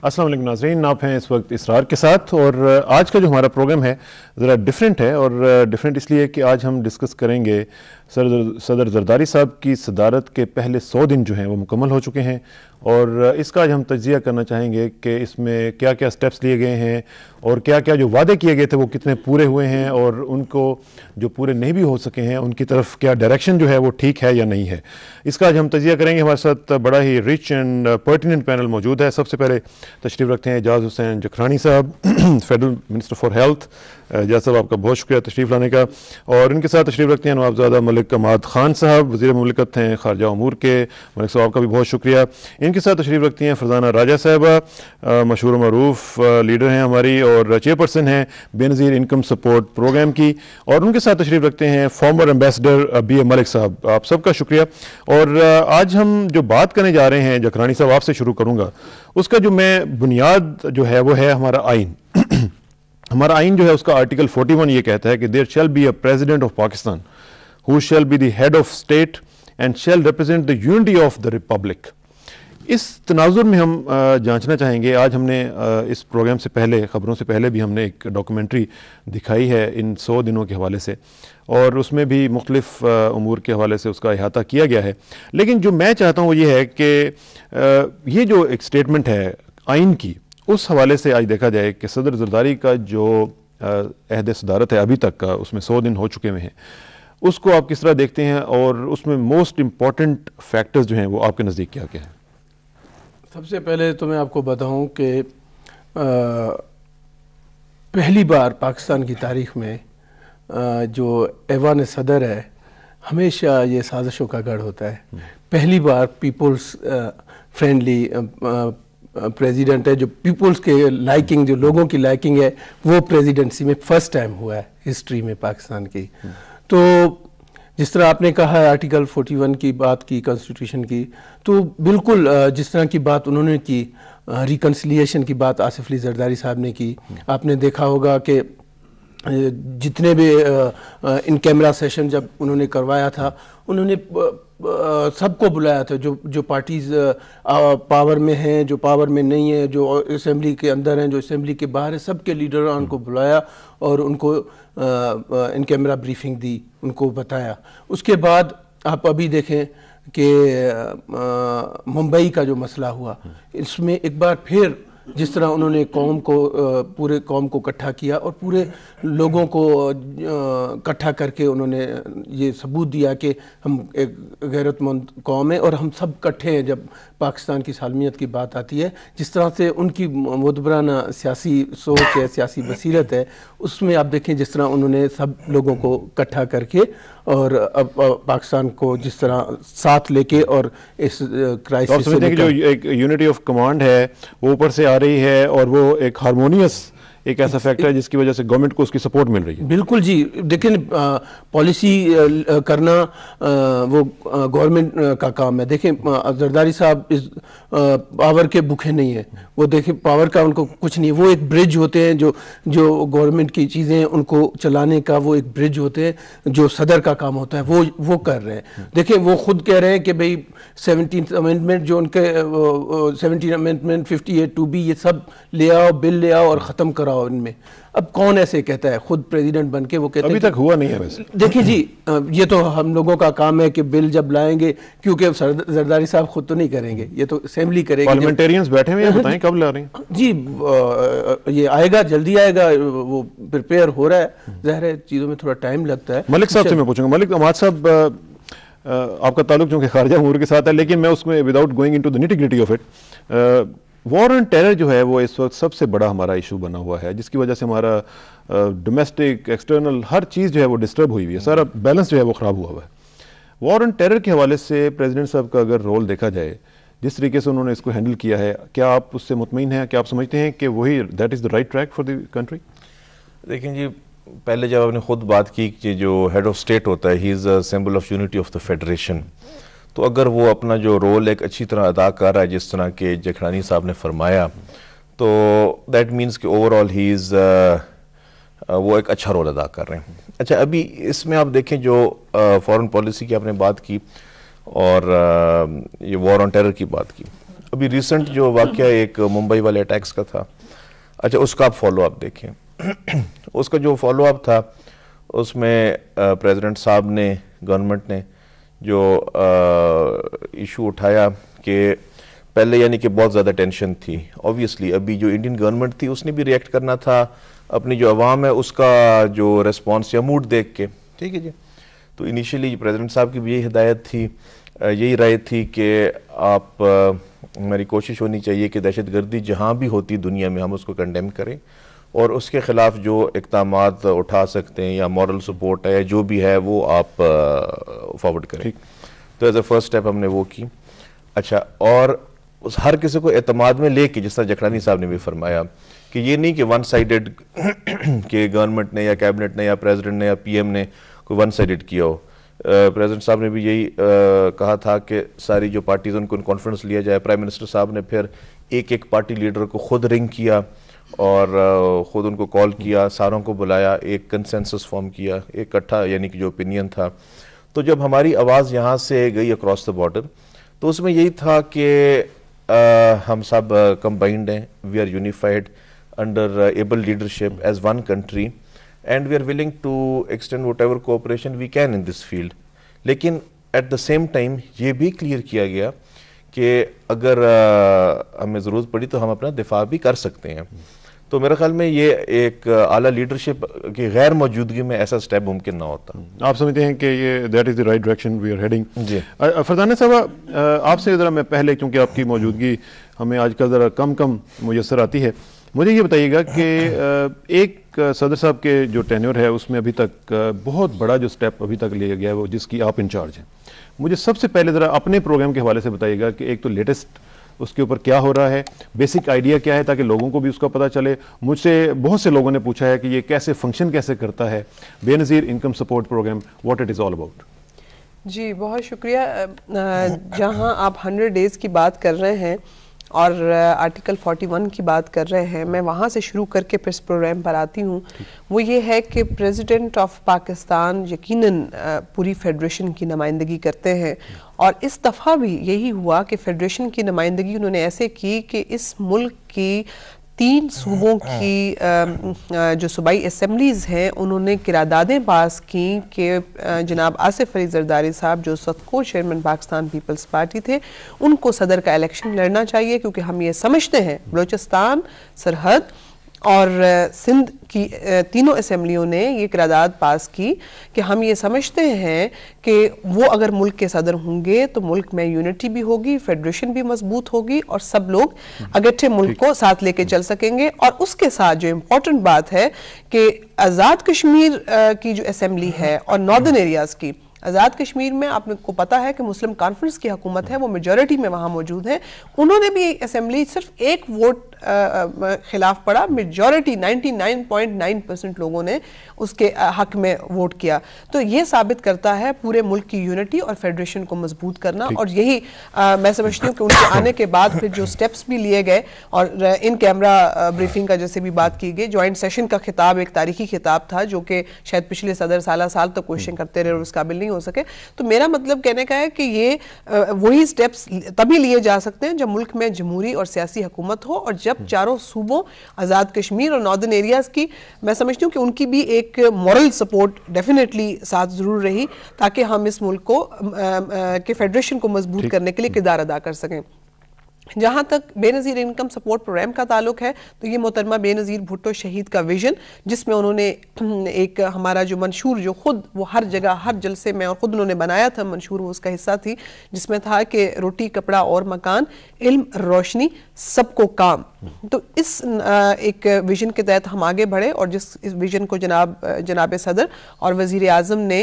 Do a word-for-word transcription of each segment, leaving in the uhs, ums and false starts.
السلام علیکم ناظرین، آپ ہیں اس وقت اسرار کے ساتھ، اور آج کا جو ہمارا پروگرام ہے ذرا ڈیفرنٹ ہے، اور ڈیفرنٹ اس لیے کہ آج ہم ڈسکس کریں گے صدر زرداری صاحب کی صدارت کے پہلے سو دن جو ہیں وہ مکمل ہو چکے ہیں، اور اس کا آج ہم تجزیہ کرنا چاہیں گے کہ اس میں کیا کیا سٹیپس لیے گئے ہیں اور کیا کیا جو وعدے کیے گئے تھے وہ کتنے پورے ہوئے ہیں، اور ان کو جو پورے نہیں بھی ہو سکے ہیں ان کی طرف کیا ڈائریکشن جو ہے وہ ٹھیک ہے یا نہیں ہے۔ اس کا آج ہم تجزیہ کریں گے۔ ہمارے ساتھ بڑا ہی رچ اینڈ پرٹیننٹ پینل موجود ہے۔ سب سے پہلے تشریف رکھتے ہیں اعجاز حسین جکھرانی صاحب، federal minister for health. Aijaz صاحب آپ کا بہت شکریہ تشریف لانے کا، اور ان کے ساتھ تشریف رکھتے ہیں نوابزادہ ملک عماد خان صاحب، وزیر مملکت ہیں خارجہ امور کے۔ ملک صاحب کا بھی بہت شکریہ۔ ان کے ساتھ تشریف رکھتی ہیں فرزانہ راجہ صاحبہ، مشہور و معروف لیڈر ہیں ہماری اور چیئر پرسن ہیں بے نظیر انکم سپورٹ پروگرام کی، اور ان کے ساتھ تشریف رکھتے ہیں former ambassador B A Malik صاحب۔ آپ سب کا شکریہ۔ اور آج ہم جو بات کرنے جا رہے ہیں، جکھرانی صاحب آپ سے شروع کروں گا، اس کا جو میں بنیاد جو ہے وہ ہے ہمارا آئین۔ ہمارا آئین جو ہے اس کا آرٹیکل فورٹی ون یہ کہتا ہے کہ there shall be a president of Pakistan who shall be the head of state and shall represent the unity of the republic. اس تناظر میں ہم جانچنا چاہیں گے، آج ہم نے اس پروگرام سے پہلے، خبروں سے پہلے بھی ہم نے ایک ڈاکومنٹری دکھائی ہے ان سو دنوں کے حوالے سے، اور اس میں بھی مختلف امور کے حوالے سے اس کا احاطہ کیا گیا ہے۔ لیکن جو میں چاہتا ہوں وہ یہ ہے کہ یہ جو ایک سٹیٹمنٹ ہے آئین کی، اس حوالے سے آج دیکھا جائے کہ صدر زرداری کا جو عہد صدارت ہے ابھی تک کا، اس میں سو دن ہو چکے ہوئے ہیں، اس کو آپ کس طرح دیکھتے ہیں، اور اس میں موسٹ امپورٹنٹ فیکٹرز جو ہیں وہ آپ کے نزدیک کیا کیا ہیں؟ سب سے پہلے تو میں آپ کو بتاؤں کہ پہلی بار پاکستان کی تاریخ میں جو ایوان صدر ہے، ہمیشہ یہ سازشوں کا گڑھ ہوتا ہے۔ پہلی بار پیپلز فرینڈلی پریزیڈنٹ ہے، جو پیپلز کے لائکنگ، جو لوگوں کی لائکنگ ہے، وہ پریزیڈنسی میں فرسٹ ٹائم ہوا ہے ہسٹری میں پاکستان کی۔ تو جس طرح آپ نے کہا ہے آرٹیکل فورٹی ون کی بات کی، کانسٹیٹیوشن کی، تو بالکل جس طرح کی بات انہوں نے کی، ریکنسیلیشن کی بات آصف علی زرداری صاحب نے کی۔ آپ نے دیکھا ہوگا کہ جتنے بھی ان کیمرہ سیشن جب انہوں نے کروایا تھا، انہوں نے سب کو بلایا تھا، جو جو پارٹیز پاور میں ہیں، جو پاور میں نہیں ہیں، جو اسمبلی کے اندر ہیں، جو اسمبلی کے باہر ہیں، سب کے لیڈران کو بلایا اور ان کو ان کیمرہ بریفنگ دی، ان کو بتایا۔ اس کے بعد آپ ابھی دیکھیں کہ ممبئی کا جو مسئلہ ہوا، اس میں ایک بار پھر جس طرح انہوں نے قوم کو، پورے قوم کو اکٹھا کیا اور پورے لوگوں کو اکٹھا کر کے انہوں نے یہ ثبوت دیا کہ ہم ایک غیرت مند قوم ہے اور ہم سب اکٹھے ہیں جب پاکستان کی سالمیت کی بات آتی ہے۔ جس طرح سے ان کی مدبرانہ سیاسی سوچ ہے، سیاسی بصیرت ہے، اس میں آپ دیکھیں جس طرح انہوں نے سب لوگوں کو اکٹھا کر کے اور اب پاکستان کو جس طرح ساتھ لے کے اور اس کرائسس سے جو ایک یونٹی آف کمانڈ ہے وہ اوپر سے آ رہی ہے، اور وہ ایک ہارمونیس ایک ایسا فیکٹر ہے جس کی وجہ سے گورنمنٹ کو اس کی سپورٹ مل رہی ہے۔ بالکل جی، دیکھیں پالیسی کرنا وہ گورنمنٹ کا کام ہے۔ دیکھیں زرداری صاحب اس پاور کے بھوکے نہیں ہیں، وہ دیکھیں پاور کا ان کو کچھ نہیں، وہ ایک برج ہوتے ہیں، جو جو گورنمنٹ کی چیزیں ان کو چلانے کا وہ ایک برج ہوتے ہیں، جو صدر کا کام ہوتا ہے وہ وہ کر رہے ہیں۔ دیکھیں وہ خود کہہ رہے ہیں کہ بھئی سیونٹینتھ امینڈمنٹ جو ان کے seventeen amendment fifty eight two B, یہ سب لے آؤ، بل لے آؤ اور ختم کراؤ ان میں۔ اب کون ایسے کہتا ہے؟ خود پریزیڈنٹ بن کے وہ کہتے ہیں، ابھی تک ہوا نہیں ہے ویسے۔ دیکھیں جی، یہ تو ہم لوگوں کا کام ہے کہ بل جب لائیں گے، کیونکہ زرداری صاحب خود تو نہیں کریں گے، یہ تو اسمبلی کرے گی۔ پارلیمنٹیرینز بیٹھے ہوئے ہیں، بتائیں کب لا رہے ہیں؟ جی یہ آئے گا، جلدی آئے گا، وہ پریپیئر ہو رہا ہے۔ ظاہر ہے چیزوں میں تھوڑا ٹائم لگتا ہے۔ ملک صاحب سے میں پوچھوں گا، ملک عماد صاحب آپ کا تعلق چونکہ خارجہ امور کے ساتھ ہے، لیکن میں اس میں without going into the nitty gritty of it, war and terror جو ہے وہ اس وقت سب سے بڑا ہمارا ایشو بنا ہوا ہے، جس کی وجہ سے ہمارا ڈومیسٹک ایکسٹرنل ہر چیز جو ہے وہ ڈسٹرب ہوئی ہوئی ہے، سارا بیلنس جو ہے وہ خراب ہوا ہوا ہے۔ وار اینڈ ٹیرر کے حوالے سے پریزیڈنٹ صاحب کا اگر رول دیکھا جائے، جس طریقے سے انہوں نے اس کو ہینڈل کیا ہے، کیا آپ اس سے مطمئن ہیں؟ کیا آپ سمجھتے ہیں کہ وہی that is the right track for the country? دیکھیں جی، پہلے جب آپ نے خود بات کی کہ جو ہیڈ آف اسٹیٹ ہوتا ہے، he is a symbol of unity of the federation, تو اگر وہ اپنا جو رول ایک اچھی طرح ادا کر رہا ہے جس طرح کہ جکھرانی صاحب نے فرمایا، تو دیٹ مینس کہ اوور آل ہی از وہ ایک اچھا رول ادا کر رہے ہیں۔ اچھا، ابھی اس میں آپ دیکھیں جو فارن پالیسی کی آپ نے بات کی اور یہ وار آن ٹیرر کی بات کی، ابھی ریسنٹ جو واقعہ ایک ممبئی والے اٹیکس کا تھا، اچھا اس کا آپ فالو اپ دیکھیں. اس کا جو فالو اپ تھا اس میں پریزیڈنٹ صاحب نے، گورنمنٹ نے جو ایشو اٹھایا کہ پہلے یعنی کہ بہت زیادہ ٹینشن تھی. اوبیسلی ابھی جو انڈین گورنمنٹ تھی اس نے بھی ریئیکٹ کرنا تھا اپنی جو عوام ہے اس کا جو ریسپانس یا موڈ دیکھ کے. ٹھیک ہے جی. تو انیشیلی پریزیڈنٹ صاحب کی بھی یہی ہدایت تھی، یہی رائے تھی کہ آپ، ہماری کوشش ہونی چاہیے کہ دہشت گردی جہاں بھی ہوتی دنیا میں ہم اس کو کنڈیم کریں اور اس کے خلاف جو اقدامات اٹھا سکتے ہیں یا مورل سپورٹ ہے یا جو بھی ہے وہ آپ فارورڈ کریں. تو ایز اے فرسٹ اسٹیپ ہم نے وہ کی. اچھا، اور ہر کسی کو اعتماد میں لے کے، جس طرح جکھڑانی صاحب نے بھی فرمایا کہ یہ نہیں کہ ون سائیڈڈ کہ گورنمنٹ نے یا کیبنٹ نے یا پریزیڈنٹ نے یا پی ایم نے کوئی ون سائیڈڈ کیا ہو. پریزیڈنٹ صاحب نے بھی یہی کہا تھا کہ ساری جو پارٹیز ان کو کانفرنس لیا جائے. پرائم منسٹر صاحب نے پھر ایک ایک پارٹی لیڈر کو خود رنگ کیا اور خود ان کو کال کیا، ساروں کو بلایا، ایک کنسنسس فارم کیا، ایک اکٹھا یعنی کہ جو اوپینین تھا. تو جب ہماری آواز یہاں سے گئی اکراس دا بارڈر تو اس میں یہی تھا کہ ہم سب کمبائنڈ ہیں، we are unified under able leadership as one country and we are willing to extend whatever cooperation we can in this field. لیکن ایٹ دا سیم ٹائم یہ بھی کلیئر کیا گیا کہ اگر ہمیں ضرورت پڑی تو ہم اپنا دفاع بھی کر سکتے ہیں. تو میرے خیال میں یہ ایک اعلیٰ لیڈرشپ کی غیر موجودگی میں ایسا سٹیپ ممکن نہ ہوتا. آپ سمجھتے ہیں کہ یہ that is the right direction we are heading. جی فرزانہ صاحب، آپ سے ذرا میں پہلے، کیونکہ آپ کی موجودگی ہمیں آج کل ذرا کم کم میسر آتی ہے، مجھے یہ بتائیے گا کہ ایک صدر صاحب کے جو ٹینیور ہے اس میں ابھی تک بہت بڑا جو سٹیپ ابھی تک لیا گیا ہے وہ جس کی آپ انچارج ہیں. مجھے سب سے پہلے ذرا اپنے پروگرام کے حوالے سے بتائیے گا کہ ایک تو لیٹسٹ اس کے اوپر کیا ہو رہا ہے، بیسک آئیڈیا کیا ہے تاکہ لوگوں کو بھی اس کا پتہ چلے. مجھ سے بہت سے لوگوں نے پوچھا ہے کہ یہ کیسے فنکشن کیسے کرتا ہے Benazir income support programme, what it is all about. جی بہت شکریہ. جہاں آپ ہنڈریڈ ڈیز کی بات کر رہے ہیں اور آرٹیکل فورٹی ون کی بات کر رہے ہیں، میں وہاں سے شروع کر کے پھر اس پروگرام پر آتی ہوں. وہ یہ ہے کہ پریزیڈنٹ آف پاکستان یقیناً پوری فیڈریشن کی نمائندگی کرتے ہیں، اور اس دفعہ بھی یہی ہوا کہ فیڈریشن کی نمائندگی انہوں نے ایسے کی کہ اس ملک کی تین صوبوں کی جو صوبائی اسمبلیز ہیں انہوں نے قراردادیں پاس کیں کہ جناب آصف علی زرداری صاحب جو اس وقت کو چیئرمین پاکستان پیپلز پارٹی تھے، ان کو صدر کا الیکشن لڑنا چاہیے، کیونکہ ہم یہ سمجھتے ہیں بلوچستان، سرحد اور سندھ کی تینوں اسمبلیوں نے یہ قرارداد پاس کی کہ ہم یہ سمجھتے ہیں کہ وہ اگر ملک کے صدر ہوں گے تو ملک میں یونٹی بھی ہوگی، فیڈریشن بھی مضبوط ہوگی اور سب لوگ اگٹھے ملک کو ساتھ لے کے چل سکیں گے. اور اس کے ساتھ جو امپورٹنٹ بات ہے کہ آزاد کشمیر کی جو اسمبلی ہے اور ناردرن ایریاز کی، آزاد کشمیر میں آپ کو پتا ہے کہ مسلم کانفرنس کی حکومت ہے، وہ میجورٹی میں وہاں موجود ہے. انہوں نے بھی اسمبلی صرف ایک ووٹ خلاف پڑا، majority ninety nine point nine percent لوگوں نے اس کے حق میں ووٹ کیا. تو یہ ثابت کرتا ہے پورے ملک کی یونٹی اور فیڈریشن کو مضبوط کرنا. اور یہی میں سمجھتی ہوں کہ ان کے آنے کے بعد پھر جو سٹیپس بھی لیے گئے اور ان کیمرہ بریفنگ کا جیسے بھی بات کی گئی، جوائنٹ سیشن کا خطاب ایک تاریخی خطاب تھا جو کہ شاید پچھلے صدر سالہ سال تک کوششن کرتے رہے اور اس قابل نہیں ہو سکے. تو میرا مطلب کہنے کا ہے کہ یہ وہی سٹیپس تبھی لیے جا سکتے ہیں جب ملک میں جمہوری اور سیاسی حکومت ہو، اور جب چاروں صوبوں آزاد کشمیر اور ناردرن ایریاز کی، میں سمجھتی ہوں کہ ان کی بھی ایک مورل سپورٹ ڈیفینیٹلی ساتھ ضرور رہی تاکہ ہم اس ملک کو کے فیڈریشن کو مضبوط کرنے کے لیے کردار ادا کر سکیں. جہاں تک بے نظیر انکم سپورٹ پروگرام کا تعلق ہے تو یہ محترمہ بے نظیر بھٹو شہید کا ویژن، جس میں انہوں نے ایک ہمارا جو منشور جو خود وہ ہر جگہ ہر جلسے میں اور خود انہوں نے بنایا تھا منشور، وہ اس کا حصہ تھی، جس میں تھا کہ روٹی کپڑا اور مکان، علم روشنی سب کو کام. تو اس ایک ویژن کے تحت ہم آگے بڑھے اور جس اس ویژن کو جناب جناب صدر اور وزیر اعظم نے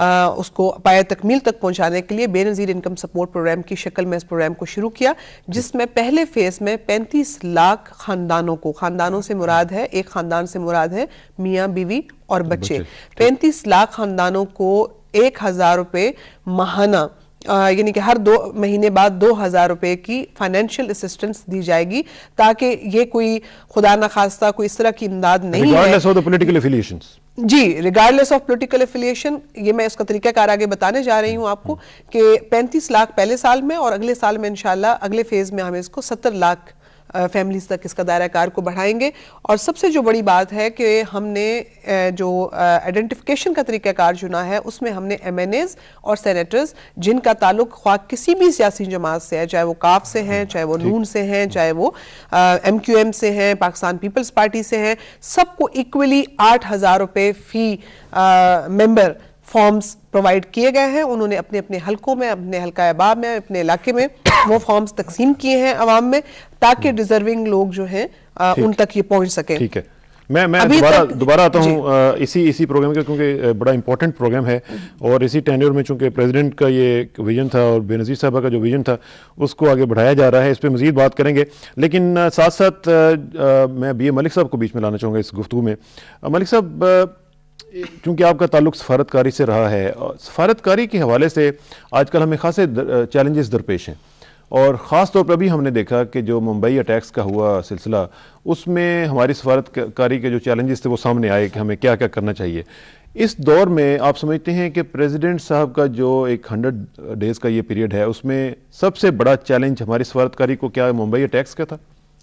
اس کو پایہ تکمیل تک پہنچانے کے لیے بے نظیر انکم سپورٹ پروگرام کی شکل میں اس پروگرام کو شروع کیا، جس میں پہلے فیز میں پینتیس لاکھ خاندانوں کو، خاندانوں سے مراد ہے ایک خاندان سے مراد ہے میاں بیوی اور بچے، پینتیس لاکھ خاندانوں کو ایک ہزار روپے ماہانہ یعنی کہ ہر دو مہینے بعد دو ہزار روپے کی فائنینشیل اسسٹنس دی جائے گی، تاکہ یہ کوئی خدا نخواستہ کوئی اس طرح کی امداد نہیں ہے جی ریگارڈلیس آف پولیٹیکل افیلیشن. یہ میں اس کا طریقہ کار آگے بتانے جا رہی ہوں آپ کو کہ پینتیس لاکھ پہلے سال میں، اور اگلے سال میں انشاءاللہ اگلے فیز میں ہم اس کو ستر لاکھ فیملیز تک اس کا دائرہ کار کو بڑھائیں گے. اور سب سے جو بڑی بات ہے کہ ہم نے جو آئیڈینٹیفیکیشن کا طریقہ کار چنا ہے، اس میں ہم نے ایم این ایز اور سینیٹرز جن کا تعلق خواہ کسی بھی سیاسی جماعت سے ہے، چاہے وہ کاف سے ہیں، چاہے وہ نون سے ہیں، چاہے وہ ایم کیو ایم سے ہیں، پاکستان پیپلز پارٹی سے ہیں، سب کو ایکولی آٹھ ہزار روپے فی ممبر فارمز پرووائڈ کیے گئے ہیں. انہوں نے اپنے اپنے حلقوں میں، اپنے حلقہ احباب میں، اپنے علاقے میں وہ فارمز تقسیم کیے ہیں عوام میں، تاکہ ڈیزرونگ لوگ جو ہیں ان تک یہ پہنچ سکیں. ٹھیک ہے، میں میں دوبارہ دوبارہ آتا ہوں اسی اسی پروگرام کا، کیونکہ بڑا امپورٹنٹ پروگرام ہے، اور اسی ٹینیور میں چونکہ پریزیڈنٹ کا یہ ویژن تھا اور بے نظیر صاحبہ کا جو ویژن تھا اس کو آگے بڑھایا جا رہا ہے. اس پہ مزید بات کریں گے، لیکن ساتھ ساتھ میں بی اے ملک صاحب کو بیچ میں لانا چاہوں گا اس گفتگو میں. ملک صاحب، چونکہ آپ کا تعلق سفارت کاری سے رہا ہے، سفارت کاری کے حوالے سے آج کل ہمیں خاصے چیلنجز درپیش ہیں، اور خاص طور پر ابھی ہم نے دیکھا کہ جو ممبئی اٹیکس کا ہوا سلسلہ، اس میں ہماری سفارت کاری کے جو چیلنجز تھے وہ سامنے آئے کہ ہمیں کیا کیا کرنا چاہیے. اس دور میں آپ سمجھتے ہیں کہ پریزیڈنٹ صاحب کا جو ایک ہنڈریڈ ڈیز کا یہ پیریڈ ہے، اس میں سب سے بڑا چیلنج ہماری سفارت کاری کو کیا ممبئی اٹیکس کا تھا؟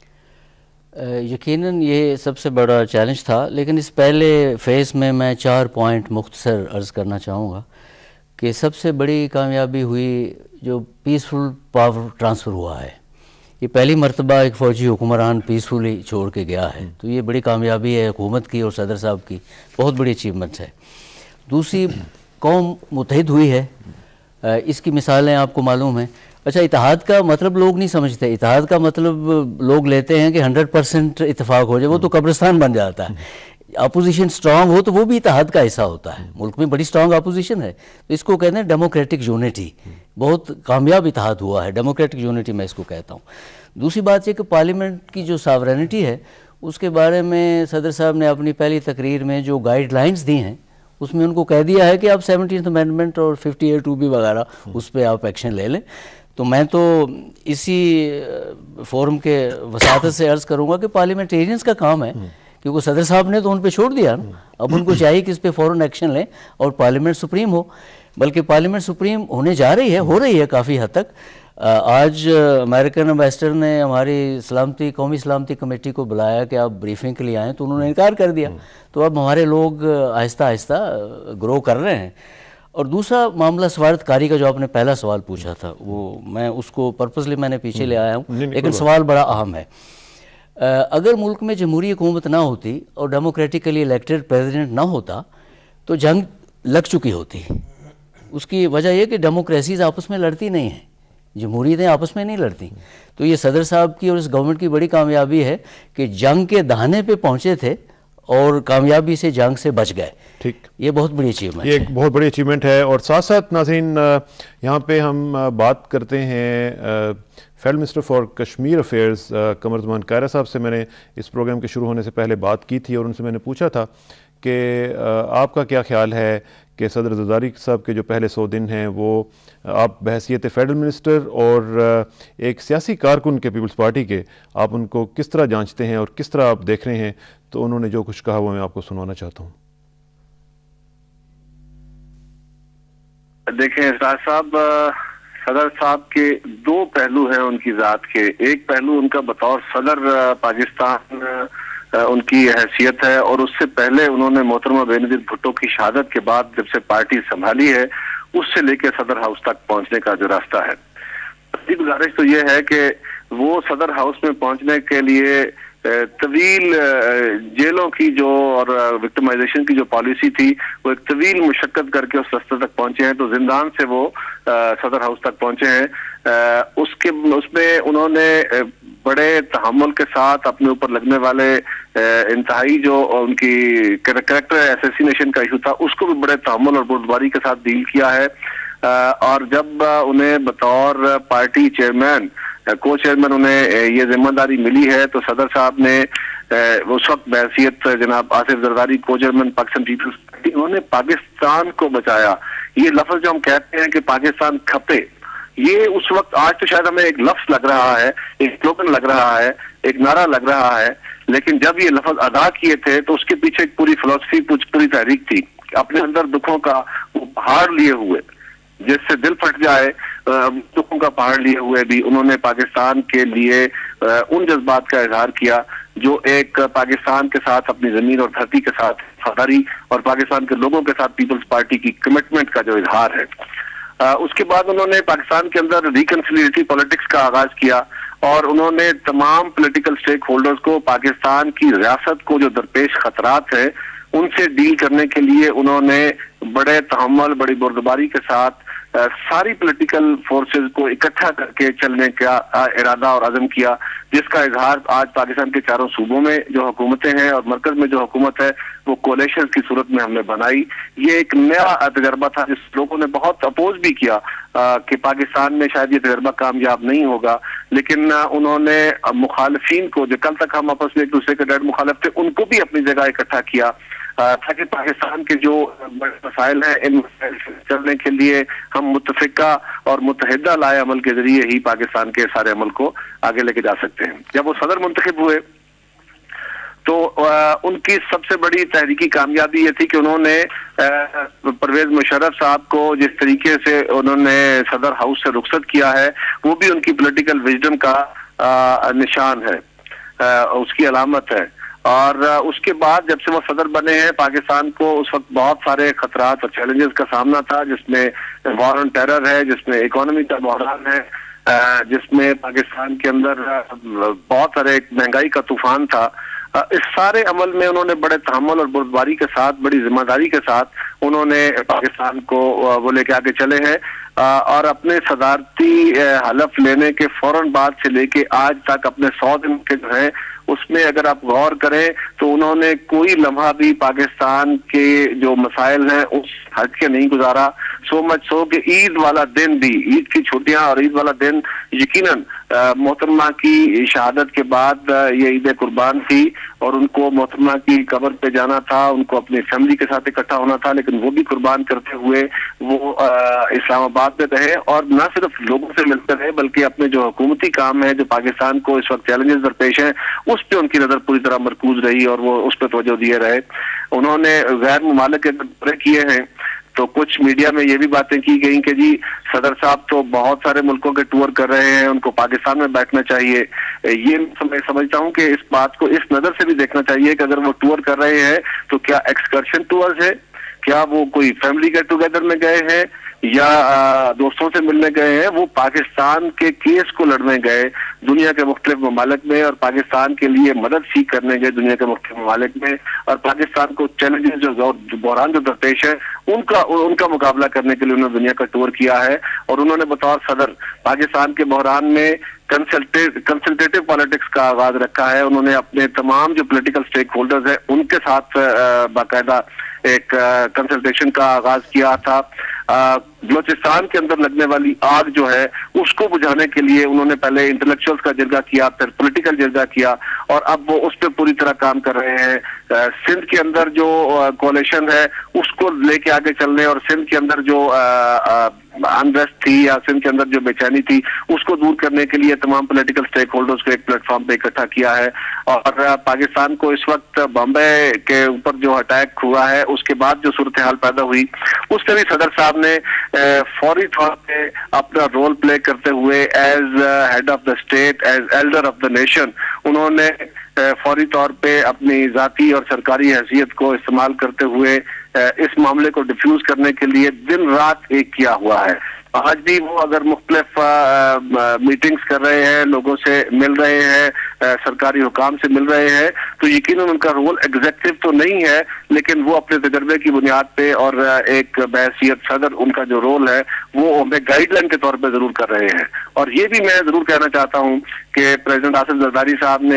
یقیناً یہ سب سے بڑا چیلنج تھا، لیکن اس پہلے فیز میں میں چار پوائنٹ مختصر عرض کرنا چاہوں گا کہ سب سے بڑی کامیابی ہوئی جو پیسفل پاور ٹرانسفر ہوا ہے. یہ پہلی مرتبہ ایک فوجی حکمران پیسفلی چھوڑ کے گیا ہے، تو یہ بڑی کامیابی ہے حکومت کی اور صدر صاحب کی، بہت بڑی اچیومنٹ ہے. دوسری، قوم متحد ہوئی ہے. اس کی مثالیں آپ کو معلوم ہیں. اچھا، اتحاد کا مطلب لوگ نہیں سمجھتے. اتحاد کا مطلب لوگ لیتے ہیں کہ ہنڈریڈ پرسنٹ اتفاق ہو جائے، وہ تو قبرستان بن جاتا ہے. اپوزیشن سٹرانگ ہو تو وہ بھی اتحاد کا حصہ ہوتا ہے. ملک میں بڑی سٹرانگ اپوزیشن ہے، تو اس کو کہتے ہیں ڈیموکریٹک یونٹی. بہت کامیاب اتحاد ہوا ہے، ڈیموکریٹک یونٹی میں اس کو کہتا ہوں. دوسری بات یہ کہ پارلیمنٹ کی جو ساورینٹی ہے، اس کے بارے میں صدر صاحب نے اپنی پہلی تقریر میں جو گائیڈ لائنز دی ہیں، اس میں ان کو کہہ دیا ہے کہ آپ سیونٹینتھ امینڈمنٹ اور ففٹی ایٹ ٹو بی وغیرہ اس پہ آپ ایکشن لے لیں. تو میں تو اسی فورم کے وساطت سے عرض کروں گا کہ پارلیمنٹیرینز کا کام ہے، کیونکہ صدر صاحب نے تو ان پہ چھوڑ دیا نا، اب ان کو چاہیے کہ اس پہ فوراً ایکشن لیں اور پارلیمنٹ سپریم ہو. بلکہ پارلیمنٹ سپریم ہونے جا رہی ہے، ہو رہی ہے کافی حد تک. آج امریکن امبیسڈر نے ہماری سلامتی قومی سلامتی کمیٹی کو بلایا کہ آپ بریفنگ کے لیے آئیں، تو انہوں نے انکار کر دیا. تو اب ہمارے لوگ آہستہ آہستہ گرو کر رہے ہیں. اور دوسرا معاملہ سفارت کاری کا جو آپ نے پہلا سوال پوچھا تھا، وہ میں اس کو پرپسلی میں نے پیچھے لے آیا ہوں، لیکن سوال بڑا اہم ہے. اگر ملک میں جمہوری حکومت نہ ہوتی اور ڈیموکریٹکلی الیکٹڈ پریزیڈنٹ نہ ہوتا تو جنگ لگ چکی ہوتی. اس کی وجہ یہ کہ ڈیموکریسیز آپس میں لڑتی نہیں ہیں، جمہوریتیں آپس میں نہیں لڑتی. تو یہ صدر صاحب کی اور اس گورنمنٹ کی بڑی کامیابی ہے کہ جنگ کے دہانے پہ پہنچے تھے اور کامیابی سے جنگ سے بچ گئے. ٹھیک، یہ بہت بڑی اچیومنٹ ہے، یہ ایک بہت بڑی اچیومنٹ ہے. اور ساتھ ساتھ ناظرین، یہاں پہ ہم بات کرتے ہیں فیلڈ minister for Kashmir affairs Qamar Zaman Kaira صاحب سے. میں نے اس پروگرام کے شروع ہونے سے پہلے بات کی تھی اور ان سے میں نے پوچھا تھا کہ آپ کا کیا خیال ہے کہ صدر زرداری صاحب کے جو پہلے سو دن ہیں وہ آپ بحیثیت فیڈرل منسٹر اور ایک سیاسی کارکن کے پیپلز پارٹی کے، آپ ان کو کس طرح جانچتے ہیں اور کس طرح آپ دیکھ رہے ہیں؟ تو انہوں نے جو کچھ کہا وہ میں آپ کو سنوانا چاہتا ہوں. دیکھیں اسرار صاحب، صدر صاحب کے دو پہلو ہیں ان کی ذات کے. ایک پہلو ان کا بطور صدر پاکستان ان کی حیثیت ہے، اور اس سے پہلے انہوں نے محترمہ بینظیر بھٹو کی شہادت کے بعد جب سے پارٹی سنبھالی ہے، اس سے لے کے صدر ہاؤس تک پہنچنے کا جو راستہ ہے. پہلی گزارش تو یہ ہے کہ وہ صدر ہاؤس میں پہنچنے کے لیے طویل جیلوں کی جو اور وکٹمائزیشن کی جو پالیسی تھی، وہ ایک طویل مشقت کر کے اس راستے تک پہنچے ہیں. تو زندان سے وہ صدر ہاؤس تک پہنچے ہیں. اس کے اس میں انہوں نے بڑے تحمل کے ساتھ اپنے اوپر لگنے والے انتہائی جو ان کی کریکٹر ایسیسینیشن کا ایشو تھا، اس کو بھی بڑے تحمل اور بردباری کے ساتھ ڈیل کیا ہے. اور جب انہیں بطور پارٹی چیئرمین کو چیئرمین انہیں یہ ذمہ داری ملی ہے، تو صدر صاحب نے اس وقت بحیثیت جناب آصف زرداری کو چیئرمین پاکستان پیپلز پارٹی، انہوں نے پاکستان کو بچایا. یہ لفظ جو ہم کہتے ہیں کہ پاکستان کھپے، یہ اس وقت آج تو شاید ہمیں ایک لفظ لگ رہا ہے، ایک سلوگن لگ رہا ہے، ایک نعرہ لگ رہا ہے، لیکن جب یہ لفظ ادا کیے تھے تو اس کے پیچھے ایک پوری فلسفی، پوری تحریک تھی، اپنے اندر دکھوں کا وہ پہاڑ لیے ہوئے، جس سے دل پھٹ جائے، دکھوں کا پہاڑ لیے ہوئے بھی انہوں نے پاکستان کے لیے ان جذبات کا اظہار کیا جو ایک پاکستان کے ساتھ، اپنی زمین اور دھرتی کے ساتھ وفاداری اور پاکستان کے لوگوں کے ساتھ پیپلز پارٹی کی کمٹمنٹ کا جو اظہار ہے۔ اس کے بعد انہوں نے پاکستان کے اندر ریکنسیلیٹری پولیٹکس کا آغاز کیا اور انہوں نے تمام پولیٹیکل سٹیک ہولڈرز کو پاکستان کی ریاست کو جو درپیش خطرات ہیں ان سے ڈیل کرنے کے لیے انہوں نے بڑے تحمل، بڑی بردباری کے ساتھ ساری پولیٹیکل فورسز کو اکٹھا کر کے چلنے کا ارادہ اور عزم کیا، جس کا اظہار آج پاکستان کے چاروں صوبوں میں جو حکومتیں ہیں اور مرکز میں جو حکومت ہے وہ کولیشنز کی صورت میں ہم نے بنائی۔ یہ ایک نیا تجربہ تھا جس لوگوں نے بہت اپوز بھی کیا کہ پاکستان میں شاید یہ تجربہ کامیاب نہیں ہوگا، لیکن انہوں نے مخالفین کو جو کل تک ہم آپس میں ایک دوسرے کے ڈیڈ مخالف تھے ان کو بھی اپنی جگہ اکٹھا کیا تاکہ پاکستان کے جو بڑے مسائل ہیں ان مسائل سے چلنے کے لیے ہم متفقہ اور متحدہ لائے عمل کے ذریعے ہی پاکستان کے سارے عمل کو آگے لے کے جا سکتے ہیں۔ جب وہ صدر منتخب ہوئے تو ان کی سب سے بڑی تحریکی کامیابی یہ تھی کہ انہوں نے پرویز مشرف صاحب کو جس طریقے سے انہوں نے صدر ہاؤس سے رخصت کیا ہے وہ بھی ان کی پولیٹیکل وژڈم کا نشان ہے، اس کی علامت ہے۔ اور اس کے بعد جب سے وہ صدر بنے ہیں پاکستان کو اس وقت بہت سارے خطرات اور چیلنجز کا سامنا تھا، جس میں وار آن ٹیرر ہے، جس میں اکانومی کا بحران ہے، جس میں پاکستان کے اندر بہت سارے مہنگائی کا طوفان تھا۔ اس سارے عمل میں انہوں نے بڑے تحمل اور بردباری کے ساتھ، بڑی ذمہ داری کے ساتھ انہوں نے پاکستان کو وہ لے کے آگے چلے ہیں اور اپنے صدارتی حلف لینے کے فوراً بعد سے لے کے آج تک اپنے سو دن کے جو ہیں اس میں اگر آپ غور کریں تو انہوں نے کوئی لمحہ بھی پاکستان کے جو مسائل ہیں اس ہٹ کے نہیں گزارا، سو مچ سو کہ عید والا دن بھی، عید کی چھٹیاں اور عید والا دن یقیناً محترمہ کی شہادت کے بعد یہ عید قربان تھی اور ان کو محترمہ کی قبر پہ جانا تھا، ان کو اپنی فیملی کے ساتھ اکٹھا ہونا تھا، لیکن وہ بھی قربان کرتے ہوئے وہ اسلام آباد میں رہے اور نہ صرف لوگوں سے ملتے رہے بلکہ اپنے جو حکومتی کام ہے جو پاکستان کو اس وقت چیلنجز درپیش ہیں اس پہ ان کی نظر پوری طرح مرکوز رہی اور وہ اس پہ توجہ دیے رہے۔ انہوں نے غیر ممالک کے دورے کیے ہیں تو کچھ میڈیا میں یہ بھی باتیں کی گئیں کہ جی صدر صاحب تو بہت سارے ملکوں کے ٹور کر رہے ہیں، ان کو پاکستان میں بیٹھنا چاہیے۔ یہ میں سمجھتا ہوں کہ اس بات کو اس نظر سے بھی دیکھنا چاہیے کہ اگر وہ ٹور کر رہے ہیں تو کیا ایکسکرشن ٹورز ہے، کیا وہ کوئی فیملی گیٹ ٹوگیدر میں گئے ہیں یا دوستوں سے ملنے گئے ہیں؟ وہ پاکستان کے کیس کو لڑنے گئے دنیا کے مختلف ممالک میں اور پاکستان کے لیے مدد سیکھ کرنے گئے دنیا کے مختلف ممالک میں اور پاکستان کو چیلنجز جو بحران جو درپیش ہے ان کا ان کا مقابلہ کرنے کے لیے انہوں نے دنیا کا ٹور کیا ہے اور انہوں نے بطور صدر پاکستان کے بحران میں کنسلٹیٹو پالیٹکس کا آغاز رکھا ہے۔ انہوں نے اپنے تمام جو پولیٹیکل سٹیک ہولڈرز ہیں ان کے ساتھ باقاعدہ ایک کنسلٹیشن کا آغاز کیا تھا۔ بلوچستان کے اندر لگنے والی آگ جو ہے اس کو بجھانے کے لیے انہوں نے پہلے انٹلیکچوئلز کا جرگہ کیا، پھر پولیٹیکل جرگہ کیا اور اب وہ اس پہ پوری طرح کام کر رہے ہیں۔ سندھ کے اندر جو کولیشن ہے اس کو لے کے آگے چلنے اور سندھ کے اندر جو انریسٹ تھی یا سندھ کے اندر جو بے چینی تھی اس کو دور کرنے کے لیے تمام پولیٹیکل سٹیک ہولڈرز کو ایک پلیٹ فارم پہ اکٹھا کیا ہے اور پاکستان کو اس وقت بامبے کے اوپر جو اٹیک ہوا ہے اس کے بعد جو صورتحال پیدا ہوئی اس سے بھی صدر صاحب نے فوری طور پہ اپنا رول پلے کرتے ہوئے as head of the state, as elder of the nation انہوں نے فوری طور پہ اپنی ذاتی اور سرکاری حیثیت کو استعمال کرتے ہوئے اس معاملے کو ڈیفیوز کرنے کے لیے دن رات ایک کیا ہوا ہے۔ آج بھی وہ اگر مختلف میٹنگز کر رہے ہیں، لوگوں سے مل رہے ہیں، سرکاری حکام سے مل رہے ہیں تو یقیناً ان کا رول ایگزیکٹو تو نہیں ہے لیکن وہ اپنے تجربے کی بنیاد پہ اور ایک بحیثیت صدر ان کا جو رول ہے وہ ہمیں گائیڈ لائن کے طور پہ ضرور کر رہے ہیں۔ اور یہ بھی میں ضرور کہنا چاہتا ہوں کہ پریزیڈنٹ آصف زرداری صاحب نے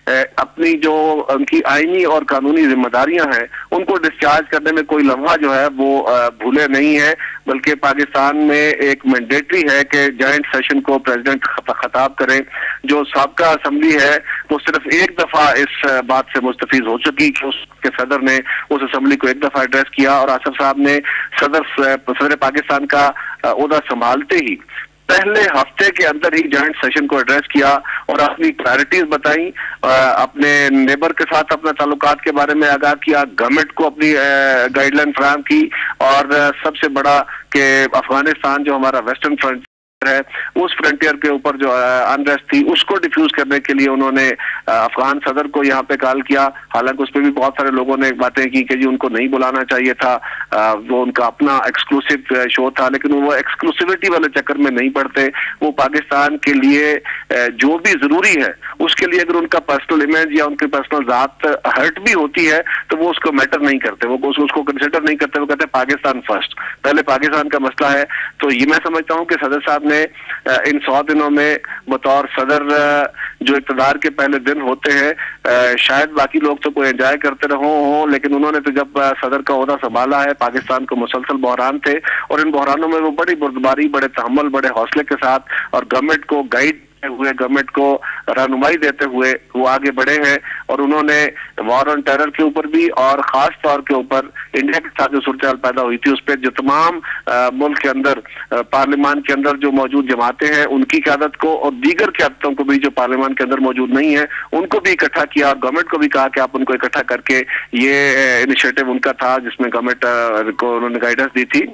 اپنی جو ان کی آئینی اور قانونی ذمہ داریاں ہیں ان کو ڈسچارج کرنے میں کوئی لمحہ جو ہے وہ بھولے نہیں ہے، بلکہ پاکستان میں ایک مینڈیٹری ہے کہ جوائنٹ سیشن کو پریزیڈنٹ خطاب کریں۔ جو سابقہ اسمبلی ہے وہ صرف ایک دفعہ اس بات سے مستفیض ہو چکی کہ اس کے صدر نے اس اسمبلی کو ایک دفعہ ایڈریس کیا، اور آصف صاحب نے صدر صدر پاکستان کا عہدہ سنبھالتے ہی پہلے ہفتے کے اندر ہی جوائنٹ سیشن کو ایڈریس کیا اور اپنی پرائرٹیز بتائیں، اپنے نیبر کے ساتھ اپنے تعلقات کے بارے میں آگاہ کیا، گورنمنٹ کو اپنی گائیڈ لائن فراہم کی، اور سب سے بڑا کہ افغانستان جو ہمارا ویسٹرن فرنٹ ہے اس فرنٹیئر کے اوپر جو انریسٹ تھی اس کو ڈیفیوز کرنے کے لیے انہوں نے افغان صدر کو یہاں پہ کال کیا۔ حالانکہ اس پہ بھی بہت سارے لوگوں نے باتیں کی کہ جی ان کو نہیں بلانا چاہیے تھا، وہ ان کا اپنا ایکسکلوسیو شو تھا، لیکن وہ ایکسکلوسیوٹی والے چکر میں نہیں پڑتے۔ وہ پاکستان کے لیے جو بھی ضروری ہے اس کے لیے اگر ان کا پرسنل امیج یا ان کی پرسنل ذات ہرٹ بھی ہوتی ہے تو وہ اس کو میٹر نہیں کرتے، وہ اس کو کنسیڈر نہیں کرتے، وہ کہتے ہیں پاکستان فرسٹ، پہلے پاکستان کا مسئلہ ہے۔ تو یہ میں سمجھتا ہوں کہ صدر صاحب نے ان سو دنوں میں بطور صدر جو اقتدار کے پہلے دن ہوتے ہیں، شاید باقی لوگ تو کوئی انجوائے کرتے رہو ہوں، لیکن انہوں نے تو جب صدر کا عہدہ سنبھالا ہے، پاکستان کو مسلسل بحران تھے اور ان بحرانوں میں وہ بڑی بردباری، بڑے تحمل، بڑے حوصلے کے ساتھ اور گورنمنٹ کو گائیڈ ہوئے، گورنمنٹ کو رہنمائی دیتے ہوئے وہ آگے بڑھے ہیں، اور انہوں نے وار آن ٹیرر کے اوپر بھی اور خاص طور کے اوپر انڈیا کے ساتھ جو صورتحال پیدا ہوئی تھی اس پہ جو تمام ملک کے اندر پارلیمان کے اندر جو موجود جماعتیں ہیں ان کی قیادت کو اور دیگر قیادتوں کو بھی جو پارلیمان کے اندر موجود نہیں ہیں ان کو بھی اکٹھا کیا، اور گورنمنٹ کو بھی کہا کہ آپ ان کو اکٹھا کر کے، یہ انیشیٹو ان کا تھا جس میں گورنمنٹ کو انہوں نے گائیڈنس دی تھی۔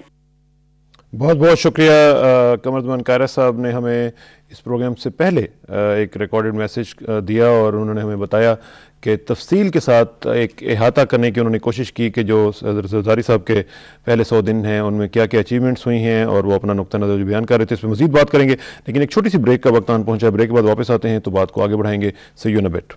بہت بہت شکریہ قمرزمان کائرہ صاحب نے ہمیں اس پروگرام سے پہلے ایک ریکارڈڈ میسیج دیا اور انہوں نے ہمیں بتایا کہ تفصیل کے ساتھ ایک احاطہ کرنے کی انہوں نے کوشش کی کہ جو صدر زرداری صاحب کے پہلے سو دن ہیں ان میں کیا کیا اچیومنٹس ہوئی ہیں، اور وہ اپنا نقطہ نظر جو بیان کر رہے تھے اس پہ مزید بات کریں گے، لیکن ایک چھوٹی سی بریک کا وقت آن پہنچا ہے۔ بریک کے بعد واپس آتے ہیں تو بات کو آگے بڑھائیں گے۔ See you in a bit.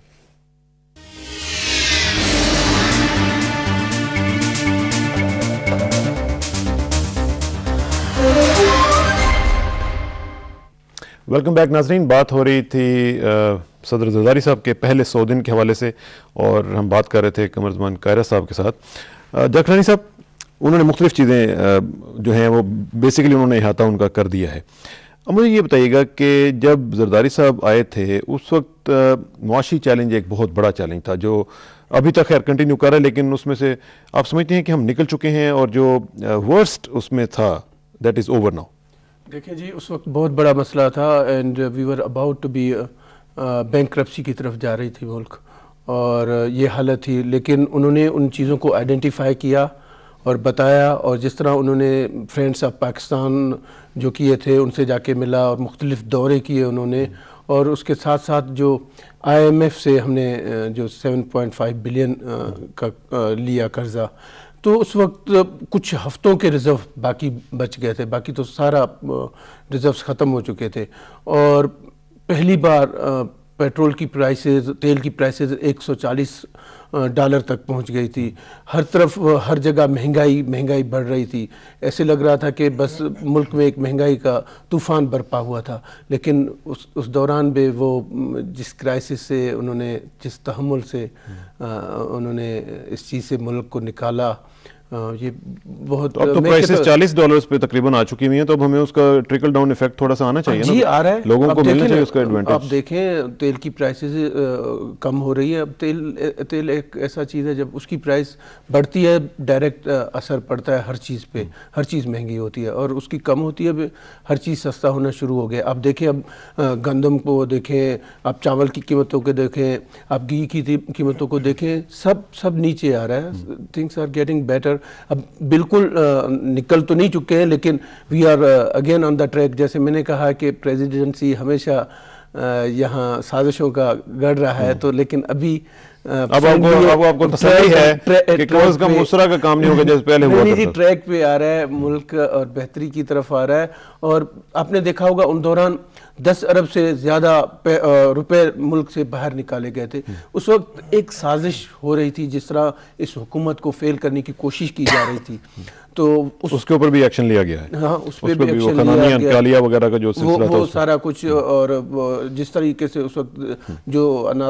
Welcome back ناظرین، بات ہو رہی تھی صدر زرداری صاحب کے پہلے سو دن کے حوالے سے اور ہم بات کر رہے تھے قمرزمان کائرہ صاحب کے ساتھ۔ جاکھلانی صاحب، انہوں نے مختلف چیزیں جو ہیں وہ بیسیکلی انہوں نے احاطہ ان کا کر دیا ہے۔ اب مجھے یہ بتائیے گا کہ جب زرداری صاحب آئے تھے اس وقت معاشی چیلنج ایک بہت بڑا چیلنج تھا جو ابھی تک خیر کنٹینیو کر رہا ہے، لیکن اس میں سے آپ سمجھتے ہیں کہ ہم نکل چکے ہیں اور جو ورسٹ اس میں تھا دیٹ از اوور ناؤ؟ دیکھیں جی، اس وقت بہت بڑا مسئلہ تھا and we were about to be bankruptcy کی طرف جا رہی تھی ملک، اور یہ حالت تھی، لیکن انہوں نے ان چیزوں کو آئیڈینٹیفائی کیا اور بتایا، اور جس طرح انہوں نے فرینڈس آف پاکستان جو کیے تھے ان سے جا کے ملا اور مختلف دورے کیے انہوں نے، اور اس کے ساتھ ساتھ جو آئی ایم ایف سے ہم نے جو سیون پوائنٹ فائیو بلین کا لیا قرضہ، تو اس وقت کچھ ہفتوں کے ریزرو باقی بچ گئے تھے، باقی تو سارا ریزروز ختم ہو چکے تھے، اور پہلی بار پیٹرول کی پرائسز، تیل کی پرائسز ایک سو چالیس ڈالر تک پہنچ گئی تھی، ہر طرف ہر جگہ مہنگائی مہنگائی بڑھ رہی تھی، ایسے لگ رہا تھا کہ بس ملک میں ایک مہنگائی کا طوفان برپا ہوا تھا، لیکن اس اس دوران بھی وہ جس کرائسس سے انہوں نے، جس تحمل سے انہوں نے اس چیز سے ملک کو نکالا، یہ بہت اب تو پرائسز چالیس ڈالرز پہ تقریباً آ چکی ہوئی ہیں، تو اب ہمیں اس کا ٹرکل ڈاؤن ایفیکٹ تھوڑا سا آنا چاہیے نا، جی آ رہا ہے، لوگوں کو ملنا چاہیے اس کا ایڈوانٹیج۔ آپ دیکھیں تیل کی پرائسز کم ہو رہی ہے، اب تیل تیل ایک ایسا چیز ہے جب اس کی پرائس بڑھتی ہے ڈائریکٹ اثر پڑتا ہے ہر چیز پہ، ہر چیز مہنگی ہوتی ہے، اور اس کی کم ہوتی ہے ہر چیز سستا ہونا شروع ہو گیا۔ آپ دیکھیں اب گندم کو دیکھیں، آپ چاول کی قیمتوں کو دیکھیں، آپ گھی کی قیمتوں کو دیکھیں، سب سب نیچے آ رہا ہے، تھنگس آر گیٹنگ بیٹر۔ اب بالکل نکل تو نہیں چکے ہیں، لیکن we are again on the track. جیسے میں نے کہا کہ پریزیڈنسی ہمیشہ یہاں سازشوں کا گڑ رہا ہے، تو لیکن ابھی اب آپ کو تسلی ہے کہ کم از کم مسرا کا کام نہیں ہوگا جیسے پہلے ہوا کرتا تھا۔ ٹریک پہ آ رہا ہے ملک اور بہتری کی طرف آ رہا ہے، اور آپ نے دیکھا ہوگا ان دوران دس ارب سے زیادہ روپے ملک سے باہر نکالے گئے تھے۔ اس وقت ایک سازش ہو رہی تھی جس طرح اس حکومت کو فیل کرنے کی کوشش کی جا رہی تھی، تو اس کے اوپر بھی ایکشن لیا گیا ہے. ہاں اس پہ بھی ایکشن لیا گیا وغیرہ کا جو سلسلہ تھا وہ سارا کچھ. اور جس طریقے سے اس وقت جو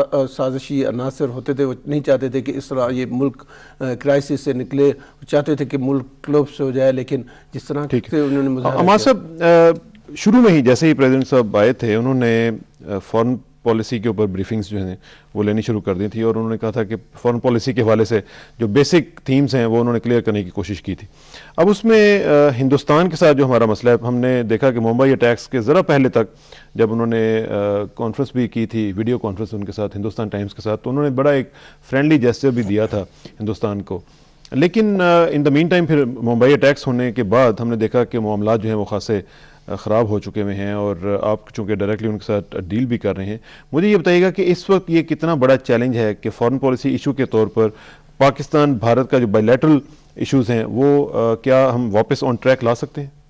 سازشی عناصر ہوتے تھے وہ نہیں چاہتے تھے کہ اس طرح یہ ملک کرائسس سے نکلے, چاہتے تھے کہ ملک کلوپس ہو جائے, لیکن جس طرح سے انہوں نے مظاہرہ عمار صاحب شروع میں ہی جیسے ہی پریزیڈنٹ صاحب آئے تھے انہوں نے فارن پالیسی کے اوپر بریفنگز جو ہیں وہ لینی شروع کر دی تھی, اور انہوں نے کہا تھا کہ فارن پالیسی کے حوالے سے جو بیسک تھیمز ہیں وہ انہوں نے کلیئر کرنے کی کوشش کی تھی. اب اس میں ہندوستان کے ساتھ جو ہمارا مسئلہ ہے, ہم نے دیکھا کہ ممبئی اٹیکس کے ذرا پہلے تک جب انہوں نے کانفرنس بھی کی تھی, ویڈیو کانفرنس ان کے ساتھ ہندوستان ٹائمز کے ساتھ, تو انہوں نے بڑا ایک فرینڈلی جیسچر بھی دیا تھا ہندوستان کو. لیکن ان دا مین ٹائم پھر ممبئی اٹیکس ہونے کے بعد ہم نے دیکھا کہ معاملات جو ہیں وہ خاصے خراب ہو چکے ہوئے ہیں, اور آپ چونکہ ڈائریکٹلی ان کے ساتھ ڈیل بھی کر رہے ہیں. مجھے یہ بتائیے گا کہ اس وقت یہ کتنا بڑا چیلنج ہے کہ فارن پالیسی ایشو کے طور پر پاکستان بھارت کا جو بائی لیٹرل ایشوز ہیں وہ کیا ہم واپس آن ٹریک لا سکتے ہیں؟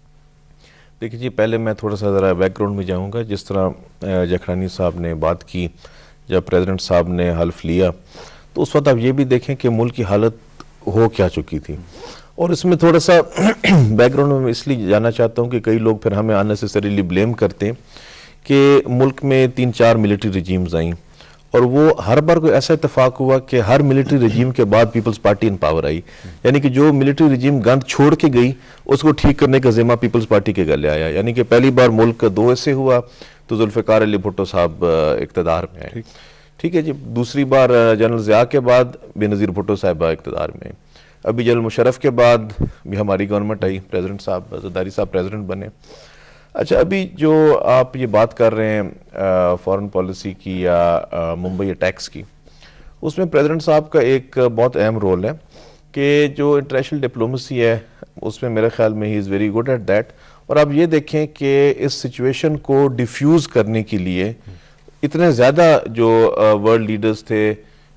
دیکھیے جی, پہلے میں تھوڑا سا ذرا بیک گراؤنڈ میں جاؤں گا. جس طرح جکھرانی صاحب نے بات کی جب پریزیڈنٹ صاحب نے حلف لیا, تو اس وقت آپ یہ بھی دیکھیں کہ ملک کی حالت ہو کیا چکی تھی. اور اس میں تھوڑا سا بیک گراؤنڈ میں اس لیے جانا چاہتا ہوں کہ کئی لوگ پھر ہمیں اننیسیسریلی بلیم کرتے ہیں کہ ملک میں تین چار ملٹری رجیمز آئیں, اور وہ ہر بار کوئی ایسا اتفاق ہوا کہ ہر ملٹری رجیم کے بعد پیپلز پارٹی ان پاور آئی. یعنی کہ جو ملٹری رجیم گند چھوڑ کے گئی اس کو ٹھیک کرنے کا ذمہ پیپلز پارٹی کے گلے آیا. یعنی کہ پہلی بار ملک کا دو حصے ہوا تو ذوالفقار علی بھٹو صاحب اقتدار میں آئے, ٹھیک ہے جی. دوسری بار جنرل ضیاء کے بعد بے نظیر بھٹو صاحبہ اقتدار میں آئے. ابھی جنرل مشرف کے بعد بھی ہماری گورنمنٹ آئی, پریزیڈنٹ صاحب زرداری صاحب پریزیڈنٹ بنے. اچھا, ابھی جو آپ یہ بات کر رہے ہیں فارن پالیسی کی یا ممبئی اٹیکس کی, اس میں پریزیڈنٹ صاحب کا ایک بہت اہم رول ہے کہ جو انٹرنیشنل ڈپلومیسی ہے اس میں میرے خیال میں he is very good at that. اور آپ یہ دیکھیں کہ اس سچویشن کو ڈیفیوز کرنے کے لیے اتنے زیادہ جو ورلڈ لیڈرز تھے,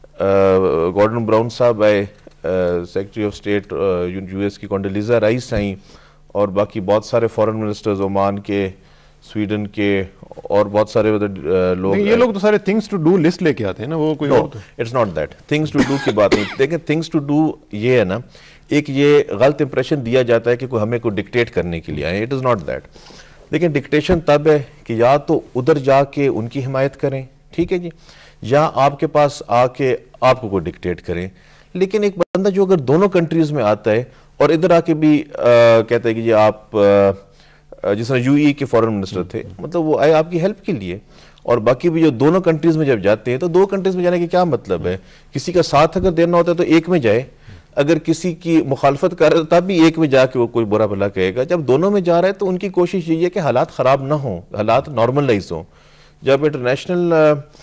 گورڈن براؤن صاحب آئے, سیکرٹری آف اسٹیٹ یو ایس کی کونڈولیزا رائس آئیں, اور باقی بہت سارے فارن منسٹرز عمان کے, سویڈن کے, اور بہت سارے لوگ. یہ لوگ تو سارے تھنگس ٹو ڈو لسٹ لے کے آتے ہیں نا, وہ کوئی اور تو it's not that things to do کی بات نہیں. دیکھیں تھنگس ٹو ڈو یہ ہے نا, ایک یہ غلط امپریشن دیا جاتا ہے کہ کوئی ہمیں کوئی ڈکٹیٹ کرنے کے لیے آئے, اٹ از ناٹ دیٹ. لیکن ڈکٹیشن تب ہے کہ یا تو ادھر جا کے ان کی حمایت کریں, ٹھیک ہے جی, یا آپ کے پاس آ کے آپ کو کوئی ڈکٹیٹ کریں. لیکن ایک بندہ جو اگر دونوں کنٹریز میں آتا ہے اور ادھر آ کے بھی کہتا ہے کہ جی آپ, جس طرح یو ای کے فارن منسٹر تھے, مطلب وہ آئے آپ کی ہیلپ کے لیے, اور باقی بھی جو دونوں کنٹریز میں جب جاتے ہیں تو دو کنٹریز میں جانے کے کیا مطلب ہے؟ کسی کا ساتھ اگر دینا ہوتا ہے تو ایک میں جائے, اگر کسی کی مخالفت کر رہا ہے تب بھی ایک میں جا کے وہ کوئی برا بھلا کہے گا. جب دونوں میں جا رہا ہے تو ان کی کوشش یہ ہے کہ حالات خراب نہ ہوں, حالات نارملائز ہوں. جب انٹرنیشنل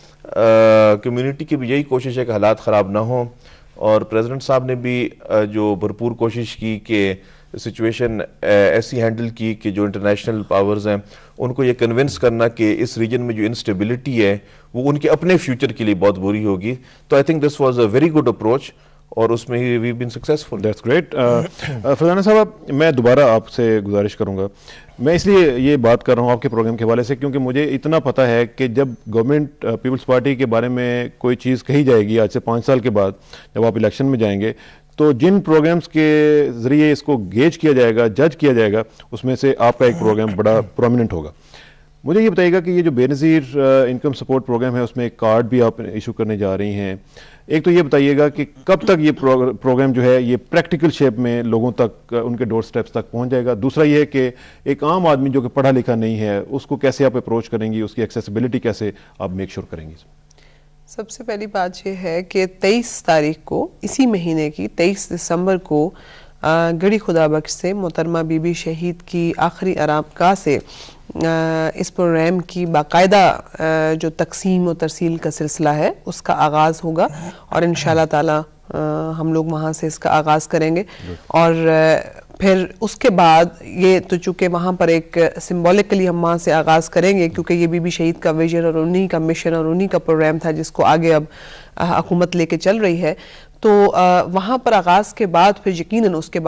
کمیونٹی کی بھی یہی کوشش ہے کہ حالات خراب نہ ہوں, اور پریزیڈنٹ صاحب نے بھی جو بھرپور کوشش کی کہ سچویشن ایسی ہینڈل کی کہ جو انٹرنیشنل پاورز ہیں ان کو یہ کنونس کرنا کہ اس ریجن میں جو انسٹیبلٹی ہے وہ ان کے اپنے فیوچر کے لیے بہت بری ہوگی. تو I think this was a very good approach, اور اس میں ہی we been successful. That's great. Farzana صاحب, میں دوبارہ آپ سے گزارش کروں گا, میں اس لیے یہ بات کر رہا ہوں آپ کے پروگرام کے حوالے سے کیونکہ مجھے اتنا پتہ ہے کہ جب گورنمنٹ پیپلز پارٹی کے بارے میں کوئی چیز کہی جائے گی آج سے پانچ سال کے بعد جب آپ الیکشن میں جائیں گے, تو جن پروگرامز کے ذریعے اس کو گیج کیا جائے گا, جج کیا جائے گا, اس میں سے آپ کا ایک پروگرام بڑا پرومیننٹ ہوگا. مجھے یہ بتائیے گا کہ یہ جو بے نظیر انکم سپورٹ پروگرام ہے اس میں ایک کارڈ بھی آپ ایشو کرنے جا رہی ہیں. ایک تو یہ بتائیے گا کہ کب تک یہ پروگرام جو ہے یہ پریکٹیکل شیپ میں لوگوں تک, ان کے ڈور سٹیپس تک پہنچ جائے گا. دوسرا یہ ہے کہ ایک عام آدمی جو کہ پڑھا لکھا نہیں ہے اس کو کیسے آپ اپروچ کریں گی, اس کی ایکسیسیبلٹی کیسے آپ میک شور کریں گی؟ سب سے پہلی بات یہ ہے کہ تیئیس تاریخ کو, اسی مہینے کی تیئیس دسمبر کو گڑھی خدا بخش سے محترمہ بی بی شہید کی آخری آرام گاہ سے اس پروگرام کی باقاعدہ جو تقسیم و ترسیل کا سلسلہ ہے اس کا آغاز ہوگا, اور انشاءاللہ تعالی ہم لوگ وہاں سے اس کا آغاز کریں گے. اور پھر اس کے بعد یہ تو چونکہ وہاں پر ایک سمبولکلی ہم وہاں سے آغاز کریں گے کیونکہ یہ بی بی شہید کا ویژن اور انہی کا مشن اور انہی کا پروگرام تھا جس کو آگے اب حکومت لے کے چل رہی ہے. تو وہاں پر آغاز کے بعد پھر یقیناً اس کے بعد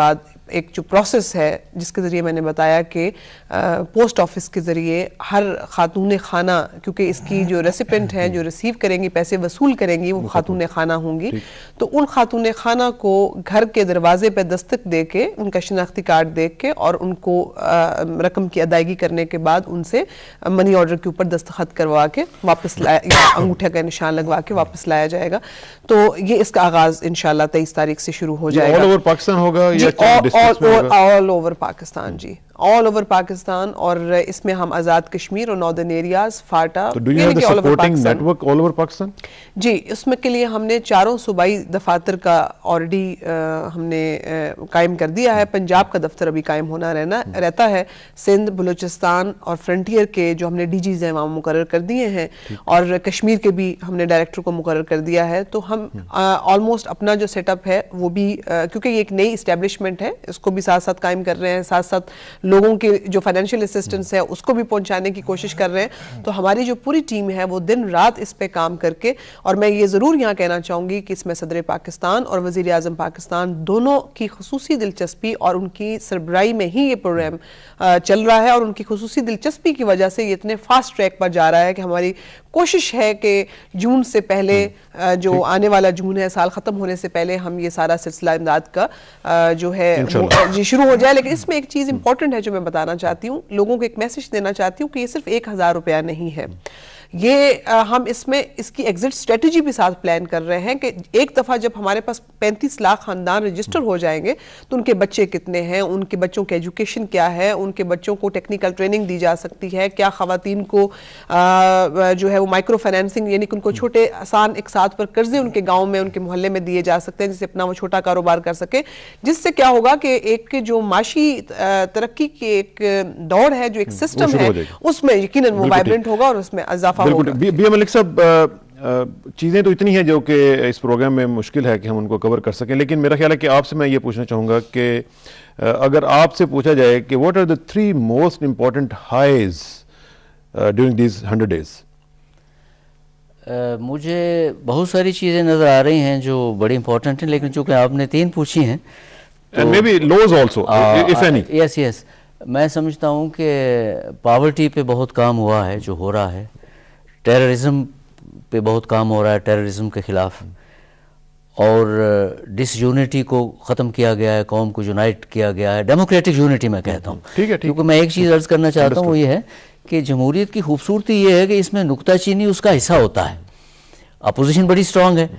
ایک جو پروسیس ہے جس کے ذریعے میں نے بتایا کہ پوسٹ آفس کے ذریعے ہر خاتون خانہ، کیونکہ اس کی جو ریسیپینٹ ہیں جو ریسیو کریں گی، پیسے وصول کریں گی، وہ خاتون خانہ ہوں گی، تو ان خاتون خانہ کو گھر کے دروازے پہ دستک دے کے ان کا شناختی کارڈ دیکھ کے اور ان کو رقم کی ادائیگی کرنے کے بعد ان سے منی آرڈر کے اوپر دستخط کروا کے واپس لایا، یا انگوٹھے کا نشان لگوا کے واپس لایا جائے گا. تو یہ اس کا آغاز انشاءاللہ تیئیس تاریخ سے شروع ہو جائے گا. آل اوور پاکستان ہوگا جی آل اوور پاکستان، جی آل اوور پاکستان. اور اس میں ہم آزاد کشمیر اور northern areas, FATA, network all over Pakistan. جی اس میں کے لیے ہم نے چاروں صوبائی دفاتر کا آلریڈی ہم نے قائم کر دیا ہے. پنجاب کا دفتر ابھی قائم ہونا رہنا رہتا ہے. سندھ، بلوچستان اور فرنٹیئر کے جو ہم نے ڈی جیز ہیں وہاں مقرر کر دیے ہیں، اور کشمیر کے بھی ہم نے ڈائریکٹر کو مقرر کر دیا ہے. تو ہم آلموسٹ اپنا جو سیٹ اپ ہے وہ بھی، کیونکہ یہ ایک نئی اسٹیبلشمنٹ ہے، اس کو بھی ساتھ ساتھ قائم کر رہے ہیں، ساتھ ساتھ لوگوں کے جو فائنینشیل اسسٹنس ہے اس کو بھی پہنچانے کی کوشش کر رہے ہیں. تو ہماری جو پوری ٹیم ہے وہ دن رات اس پہ کام کر کے، اور میں یہ ضرور یہاں کہنا چاہوں گی کہ اس میں صدر پاکستان اور وزیر اعظم پاکستان دونوں کی خصوصی دلچسپی اور ان کی سربراہی میں ہی یہ پروگرام چل رہا ہے، اور ان کی خصوصی دلچسپی کی وجہ سے یہ اتنے فاسٹ ٹریک پر جا رہا ہے کہ ہماری کوشش ہے کہ جون سے پہلے، جو آنے والا جون ہے، سال ختم ہونے سے پہلے ہم یہ سارا سلسلہ امداد کا جو ہے جی شروع ہو جائے. لیکن اس میں ایک چیز امپورٹنٹ ہے جو میں بتانا چاہتی ہوں، لوگوں کو ایک میسج دینا چاہتی ہوں کہ یہ صرف ایک ہزار روپیہ نہیں ہے. یہ ہم اس میں اس کی ایگزٹ اسٹریٹجی بھی ساتھ پلان کر رہے ہیں کہ ایک دفعہ جب ہمارے پاس پینتیس لاکھ خاندان رجسٹر ہو جائیں گے تو ان کے بچے کتنے ہیں، ان کے بچوں کے ایجوکیشن کیا ہے، ان کے بچوں کو ٹیکنیکل ٹریننگ دی جا سکتی ہے، کیا خواتین کو جو ہے وہ مائکرو فائنینسنگ، یعنی کہ ان کو چھوٹے آسان ایک ساتھ پر قرضے ان کے گاؤں میں، ان کے محلے میں دیے جا سکتے ہیں جس سے اپنا وہ چھوٹا کاروبار کر سکے، جس سے کیا ہوگا کہ ایک جو معاشی ترقی کی ایک دوڑ ہے، جو ایک سسٹم ہے، اس میں یقیناً وہ وائبرنٹ ہوگا اور اس میں اضافہ ہوگا. بی ایم ملک صاحب، چیزیں تو اتنی ہیں جو کہ اس پروگرام میں مشکل ہے کہ ہم ان کو کور کر سکیں، لیکن میرا خیال ہے کہ آپ سے میں یہ پوچھنا چاہوں گا کہ اگر آپ سے پوچھا جائے کہ what are the three most important highs during these hundred days. مجھے بہت ساری چیزیں نظر آ رہی ہیں جو بڑی امپورٹنٹ ہیں، لیکن چونکہ آپ نے تین پوچھی ہیں، maybe lows also, if any. یس یس میں سمجھتا ہوں کہ پاورٹی پہ بہت کام ہوا ہے، جو ہو رہا ہے، ٹیررزم پہ بہت کام ہو رہا ہے، ٹیررزم کے خلاف، اور ڈس یونٹی کو ختم کیا گیا ہے، قوم کو یونائٹ کیا گیا ہے، ڈیموکریٹک یونٹی میں کہتا ہوں. کیونکہ میں ایک چیز عرض کرنا چاہتا ہوں، وہ یہ ہے کہ جمہوریت کی خوبصورتی یہ ہے کہ اس میں نکتہ چینی اس کا حصہ ہوتا ہے. اپوزیشن بڑی سٹرانگ ہے،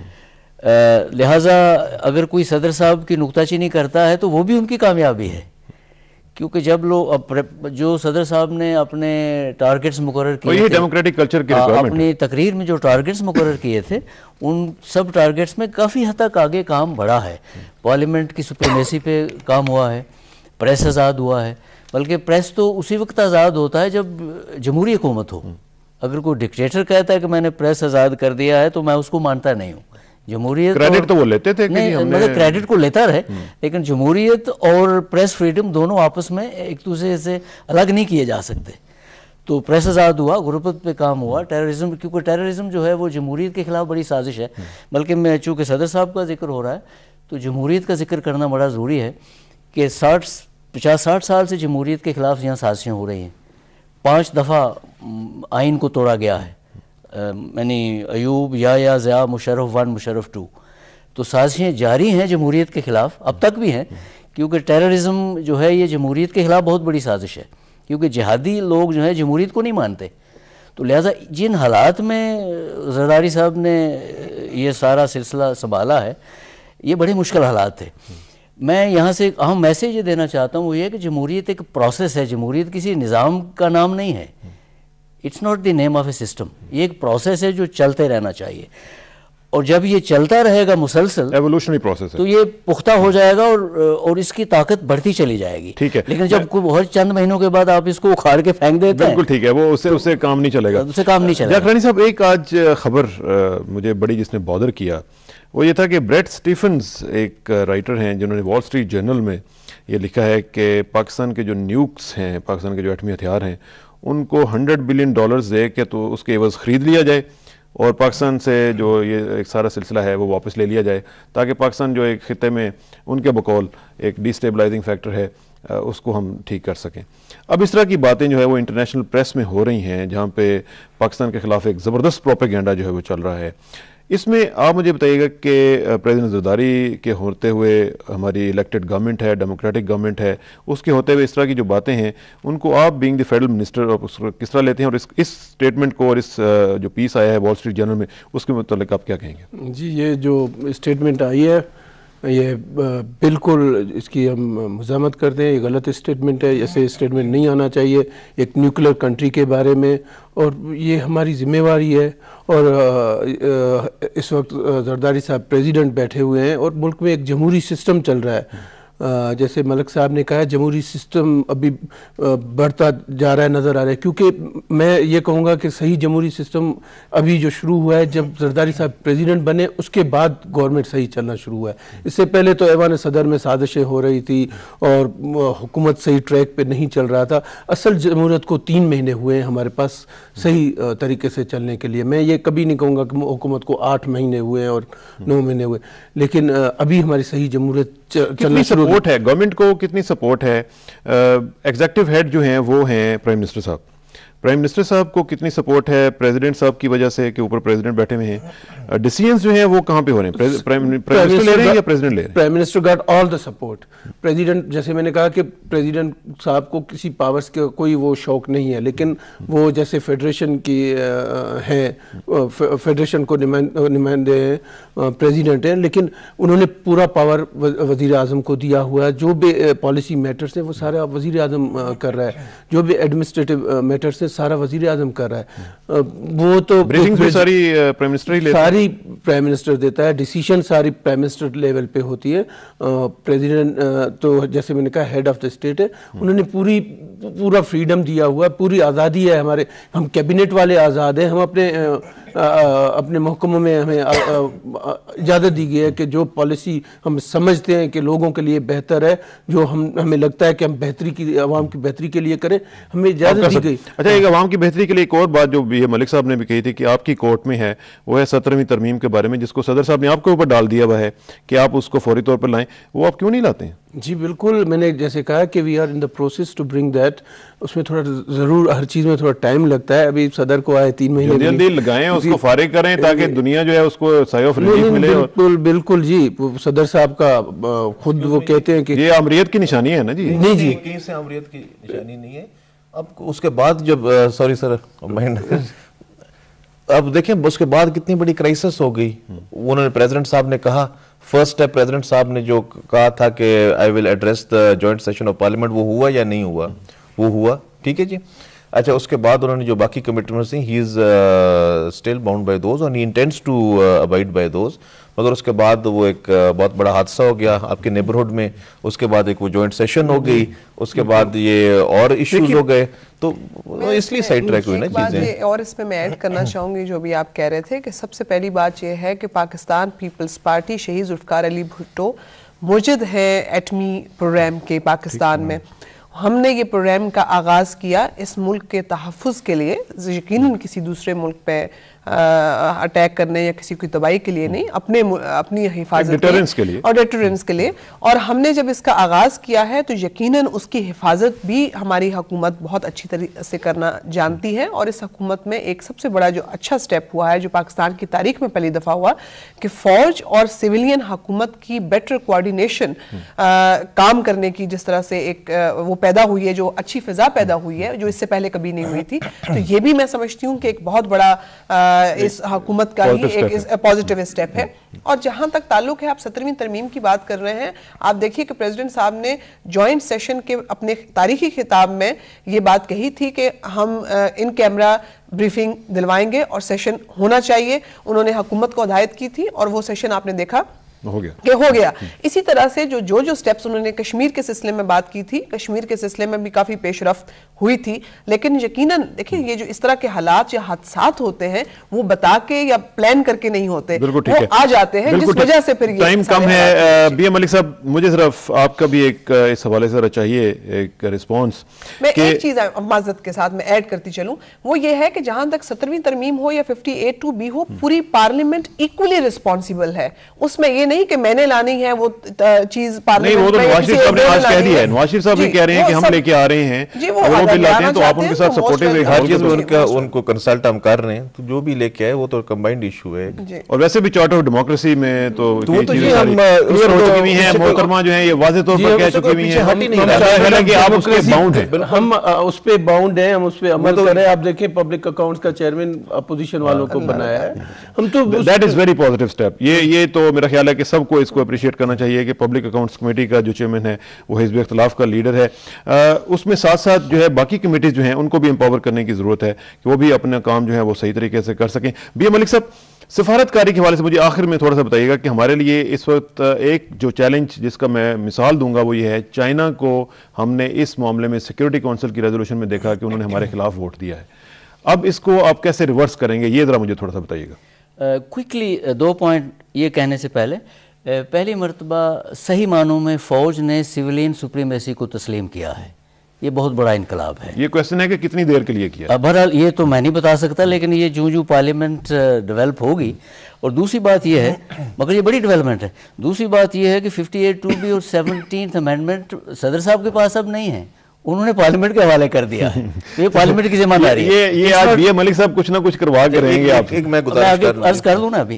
لہٰذا اگر کوئی صدر صاحب کی نکتہ چینی کرتا ہے تو وہ بھی ان کی کامیابی ہے، کیونکہ جب لوگ جو صدر صاحب نے اپنے ٹارگٹس مقرر کیے تھے، اپنی تقریر میں جو ٹارگٹس مقرر کیے تھے، ان سب ٹارگٹس میں کافی حد تک آگے کام بڑھا ہے. پارلیمنٹ کی سپریمیسی پہ کام ہوا ہے، پریس آزاد ہوا ہے، بلکہ پریس تو اسی وقت آزاد ہوتا ہے جب جمہوری حکومت ہو. اگر کوئی ڈکٹیٹر کہتا ہے کہ میں نے پریس آزاد کر دیا ہے تو میں اس کو مانتا نہیں ہوں. جمہوریت کریڈٹ تو وہ لیتے تھے، مطلب کریڈٹ کو لیتا رہے، لیکن جمہوریت اور پریس فریڈم دونوں آپس میں ایک دوسرے سے الگ نہیں کیے جا سکتے. تو پریس آزاد ہوا، غربت پہ کام ہوا، ٹیررزم، کیونکہ ٹیررزم جو ہے وہ جمہوریت کے خلاف بڑی سازش ہے. بلکہ میں چونکہ صدر صاحب کا ذکر ہو رہا ہے تو جمہوریت کا ذکر کرنا بڑا ضروری ہے کہ ساٹھ پچاس ساٹھ سال سے جمہوریت کے خلاف یہاں سازشیں ہو رہی ہیں. پانچ دفعہ آئین کو توڑا گیا ہے، یعنی ایوب، یحییٰ، ضیاء، مشرف ون، مشرف ٹو. تو سازشیں جاری ہیں جمہوریت کے خلاف، اب تک بھی ہیں، کیونکہ ٹیررزم جو ہے یہ جمہوریت کے خلاف بہت بڑی سازش ہے، کیونکہ جہادی لوگ جو ہیں جمہوریت کو نہیں مانتے. تو لہٰذا جن حالات میں زرداری صاحب نے یہ سارا سلسلہ سنبھالا ہے، یہ بڑے مشکل حالات تھے. میں یہاں سے ایک اہم میسیج یہ دینا چاہتا ہوں، وہ یہ کہ جمہوریت ایک پروسیس ہے، جمہوریت کسی نظام کا نام نہیں ہے. It's not the name of a system. یہ ایک پروسیس ہے جو چلتے رہنا چاہیے، اور جب یہ چلتا رہے گا مسلسل، ایوولوشنری پروسیس ہے، تو یہ پختہ ہو جائے گا اور اور اس کی طاقت بڑھتی چلی جائے گی. ٹھیک ہے، لیکن جب ہر چند مہینوں کے بعد آپ اس کو اکھاڑ کے پھینک دیتے ہیں، بالکل ٹھیک ہے، وہ اس سے اس سے کام نہیں چلے گا، اس سے کام نہیں چلے گا. جاکرانی صاحب، ایک آج خبر مجھے بڑی جس نے بادر کیا وہ یہ تھا کہ بریٹ سٹیفنز ایک رائٹر ہیں جنہوں نے وال اسٹریٹ جرنل میں یہ لکھا ہے کہ پاکستان کے جو نیوکس ہیں، پاکستان کے جو ایٹمی ہتھیار ہیں، ان کو ہنڈریڈ بلین ڈالرز دے کے تو اس کے عوض خرید لیا جائے اور پاکستان سے جو یہ ایک سارا سلسلہ ہے وہ واپس لے لیا جائے تاکہ پاکستان جو ایک خطے میں ان کے بقول ایک ڈی اسٹیبلائزنگ فیکٹر ہے اس کو ہم ٹھیک کر سکیں. اب اس طرح کی باتیں جو ہے وہ انٹرنیشنل پریس میں ہو رہی ہیں جہاں پہ پاکستان کے خلاف ایک زبردست پروپیگنڈا جو ہے وہ چل رہا ہے. اس میں آپ مجھے بتائیے گا کہ پریزیڈنٹ زرداری کے ہوتے ہوئے ہماری الیکٹڈ گورنمنٹ ہے, ڈیموکریٹک گورنمنٹ ہے, اس کے ہوتے ہوئے اس طرح کی جو باتیں ہیں ان کو آپ بینگ دی فیڈرل منسٹر کس طرح لیتے ہیں, اور اس اس اسٹیٹمنٹ کو اور اس جو پیس آیا ہے وال اسٹریٹ جرنل میں اس کے متعلق آپ کیا کہیں گے؟ جی, یہ جو اسٹیٹمنٹ آئی ہے یہ بالکل اس کی ہم مزاحمت کرتے ہیں, یہ غلط اسٹیٹمنٹ ہے, ایسے اسٹیٹمنٹ نہیں آنا چاہیے ایک نیوکلیر کنٹری کے بارے میں, اور یہ ہماری ذمہ داری ہے. اور اس وقت زرداری صاحب پریزیڈنٹ بیٹھے ہوئے ہیں اور ملک میں ایک جمہوری سسٹم چل رہا ہے. جیسے ملک صاحب نے کہا جمہوری سسٹم ابھی بڑھتا جا رہا ہے, نظر آ رہا ہے, کیونکہ میں یہ کہوں گا کہ صحیح جمہوری سسٹم ابھی جو شروع ہوا ہے جب زرداری صاحب پریزیڈنٹ بنے اس کے بعد گورنمنٹ صحیح چلنا شروع ہوا ہے. اس سے پہلے تو ایوان صدر میں سازشیں ہو رہی تھی اور حکومت صحیح ٹریک پہ نہیں چل رہا تھا. اصل جمہوریت کو تین مہینے ہوئے ہیں ہمارے پاس صحیح طریقے سے چلنے کے لیے. میں یہ کبھی نہیں کہوں گا کہ حکومت کو آٹھ مہینے ہوئے ہیں اور نو مہینے ہوئے, لیکن ابھی ہماری صحیح جمہوریت چلنا شروع سپورٹ ہے گورنمنٹ کو, کتنی سپورٹ ہے. ایگزیکٹو ہیڈ جو ہیں وہ ہیں پرائم منسٹر صاحب, پرائم منسٹر صاحب کو کتنی سپورٹ ہے پریزیڈنٹ صاحب کی وجہ سے کہ اوپر پریزیڈنٹ بیٹھے ہوئے ہیں. ڈیسیژنز جو ہیں وہ کہاں پہ ہو رہے ہیں, پرائم منسٹر لے رہے ہیں یا پریزیڈنٹ لے رہے ہیں؟ Prime minister got all the support. President, جیسے میں نے کہا کہ پریزیڈنٹ صاحب کو کسی پاورز کا کوئی وہ شوق نہیں ہے, لیکن وہ جیسے فیڈریشن کی ہیں, فیڈریشن کو نمائندے ہیں, پریزیڈنٹ ہیں, لیکن انہوں نے پورا پاور وزیر اعظم کو دیا ہوا ہے. جو بھی پالیسی میٹرز ہیں وہ سارا وزیر اعظم کر رہا ہے, جو بھی ایڈمنسٹریٹو میٹرز ہیں سارا وزیر اعظم کر رہا ہے. وہ تو ساری پرائم منسٹر ہی لیتا ہے, ساری پرائم منسٹر دیتا ہے, ڈیسیشن ساری پرائم منسٹر لیول پہ ہوتی ہے. پریزیڈنٹ تو جیسے میں نے کہا ہیڈ آف دا اسٹیٹ ہے, انہوں نے پوری پورا فریڈم دیا ہوا ہے, پوری آزادی ہے ہمارے. ہم کیبنٹ والے آزاد ہیں, ہم اپنے اپنے محکموں میں ہمیں اجازت دی گئی ہے کہ جو پالیسی ہم سمجھتے ہیں کہ لوگوں کے لیے بہتر ہے, جو ہم ہمیں لگتا ہے کہ ہم بہتری کی عوام کی بہتری کے لیے کریں, ہمیں اجازت دی گئی. اچھا, ایک عوام کی بہتری کے لیے ایک اور بات جو یہ ملک صاحب نے بھی کہی تھی کہ آپ کی کورٹ میں ہے, وہ ہے سترہویں ترمیم کے بارے میں, جس کو صدر صاحب نے آپ کے اوپر ڈال دیا ہوا ہے کہ آپ اس کو فوری طور پر لائیں. وہ آپ کیوں نہیں لاتے ہیں؟ جی بالکل, میں نے جیسے کہا کہ we are in the process to bring that. اس میں تھوڑا ضرور ہر چیز میں تھوڑا ٹائم لگتا ہے. ابھی صدر کو آئے تین مہینے جلدی جلدی لگائیں, اس کو فارغ کریں تاکہ دنیا جو ہے اس کو سائے آف ریلیف ملے. بالکل بالکل جی, صدر صاحب کا خود وہ کہتے ہیں کہ یہ آمریت کی نشانی ہے نا جی. نہیں جی, کہیں سے آمریت کی نشانی نہیں ہے. اب اس کے بعد جب سوری سر اب دیکھیں اس کے بعد کتنی بڑی کرائسس ہو گئی. انہوں نے پریزیڈنٹ صاحب نے کہا, فرسٹ اسٹیپ پریزیڈنٹ صاحب نے جو کہا تھا کہ I will address the joint session of parliament, وہ ہوا یا نہیں ہوا؟ وہ ہوا, ٹھیک ہے جی. اچھا, اس کے بعد انہوں نے جو باقی کمٹمنٹس تھیں, he is still bound by those and he intends to abide by those. مگر اس کے بعد وہ ایک بہت بڑا حادثہ ہو گیا آپ کے نیبرہڈ میں, اس کے بعد ایک وہ جوائنٹ سیشن ہو گئی, اس کے بعد یہ اور ایشوز ہو گئے, تو اس لیے سائڈ ٹریک ہوئی نا چیزیں. اور اس میں میں ایڈ کرنا چاہوں گی جو بھی آپ کہہ رہے تھے کہ سب سے پہلی بات یہ ہے کہ پاکستان پیپلز پارٹی شہید ذوالفقار علی بھٹو موجود ہے ایٹمی پروگرام کے پاکستان میں. ہم نے یہ پروگرام کا آغاز کیا اس ملک کے تحفظ کے لیے, یقیناً کسی دوسرے ملک پہ اٹیک کرنے یا کسی کی تباہی کے لیے نہیں, اپنے اپنی حفاظت کے لیے اور ڈیٹرنس کے لیے. اور ہم نے جب اس کا آغاز کیا ہے تو یقیناً اس کی حفاظت بھی ہماری حکومت بہت اچھی طریقے سے کرنا جانتی ہے. اور اس حکومت میں ایک سب سے بڑا جو اچھا سٹیپ ہوا ہے, جو پاکستان کی تاریخ میں پہلی دفعہ ہوا, کہ فوج اور سویلین حکومت کی بیٹر کوارڈینیشن کام کرنے کی جس طرح سے ایک وہ پیدا ہوئی ہے, جو اچھی فضا پیدا ہوئی ہے, جو اس سے پہلے کبھی نہیں ہوئی تھی. تو یہ بھی میں سمجھتی ہوں کہ ایک بہت بڑا اس حکومت کا ہی ایک پازیٹیو اسٹیپ ہے. اور جہاں تک تعلق ہے, آپ سترویں ترمیم کی بات کر رہے ہیں, آپ دیکھیے کہ پریزیڈنٹ صاحب نے جوائنٹ سیشن کے اپنے تاریخی خطاب میں یہ بات کہی تھی کہ ہم ان کیمرہ بریفنگ دلوائیں گے اور سیشن ہونا چاہیے. انہوں نے حکومت کو ہدایت کی تھی اور وہ سیشن آپ نے دیکھا ہو گیا کہ ہو گیا. اسی طرح سے جو جو جو سٹیپس انہوں نے کشمیر کے سلسلے میں بات کی تھی, کشمیر کے سلسلے میں بھی کافی پیش رفت ہوئی تھی, لیکن یقیناً دیکھیں یہ جو اس طرح کے حالات یا حادثات ہوتے ہیں وہ بتا کے یا پلان کر کے نہیں ہوتے, وہ آ جاتے ہیں جس وجہ سے پھر یہ ٹائم کم ہے. بی ایم ملک صاحب, مجھے صرف آپ کا بھی ایک اس حوالے سے چاہیے ایک رسپانس. میں ایک چیز معذرت کے ساتھ میں ایڈ کرتی چلوں, وہ یہ ہے کہ جہاں تک سترویں ترمیم ہو یا ففٹی ایٹ ٹو بی ہو, پوری پارلیمنٹ ایکولی رسپانسیبل ہے. اس میں یہ نہیں کہ میں نے لانی ہے وہ چیز پارلیمنٹ میں, نہیں وہ تو نواز شریف صاحب نے آج کہہ دیا ہے, نواز شریف صاحب بھی کہہ رہے ہیں کہ ہم لے کے آ رہے ہیں, وہ بل لاتے ہیں تو آپ ان کے ساتھ سپورٹیو ہیں, ہر چیز میں ان کا ان کو کنسلٹ ہم کر رہے ہیں, تو جو بھی لے کے آئے وہ تو کمبائنڈ ایشو ہے. اور ویسے بھی چارٹر آف ڈیموکریسی میں تو یہ چیزیں ساری کلیئر ہو چکی ہوئی ہیں, محترمہ جو ہیں یہ واضح طور پر کہہ چکی ہوئی ہیں کہ آپ اس کے باؤنڈ ہیں. ہم اس پہ باؤنڈ ہیں, ہم اس پہ عمل کر رہے ہیں. آپ دیکھیں پبلک اکاؤنٹس کا چیئرمین اپوزیشن والوں کو بنایا ہے, ہم تو that is very positive step. یہ یہ تو میرا خیال ہے کہ سب کو اس کو اپریشیٹ کرنا چاہیے کہ پبلک اکاؤنٹس کمیٹی کا جو چیئرمین ہے وہ حزب اختلاف کا لیڈر ہے. اس میں ساتھ ساتھ جو ہے باقی کمیٹیز جو ہیں ان کو بھی امپاور کرنے کی ضرورت ہے کہ وہ بھی اپنا کام جو ہے وہ صحیح طریقے سے کر سکیں. بی ایم ملک صاحب, سفارت کاری کے حوالے سے مجھے آخر میں تھوڑا سا بتائیے گا کہ ہمارے لیے اس وقت ایک جو چیلنج جس کا میں مثال دوں گا وہ یہ ہے, چائنا کو ہم نے اس معاملے میں سیکیورٹی کونسل کی ریزولوشن میں دیکھا کہ انہوں نے ہمارے خلاف ووٹ دیا ہے. اب اس کو آپ کیسے ریورس کریں گے, یہ ذرا مجھے تھوڑا سا بتائیے گا. کوئکلی دو پوائنٹ یہ کہنے سے پہلے, پہلی مرتبہ صحیح معنوں میں فوج نے سیولین سپریمیسی کو تسلیم کیا ہے. یہ بہت بڑا انقلاب ہے. یہ کویسچن ہے کہ کتنی دیر کے لیے کیا؟ بہرحال یہ تو میں نہیں بتا سکتا, لیکن یہ جوں جوں پارلیمنٹ ڈیولپ ہوگی. اور دوسری بات یہ ہے, مگر یہ بڑی ڈیولپمنٹ ہے, دوسری بات یہ ہے کہ ففٹی ایٹ ٹو بی اور سیونٹینتھ امینڈمنٹ صدر صاحب کے پاس اب نہیں ہے, انہوں نے پارلیمنٹ کے حوالے کر دیا ہے. یہ پارلیمنٹ کی ذمہ داری ہے. یہ آج بی ایم ملک صاحب کچھ نہ کچھ کروا کے رہیں گے. آپ ایک میں گزارش عرض کر لوں نا ابھی,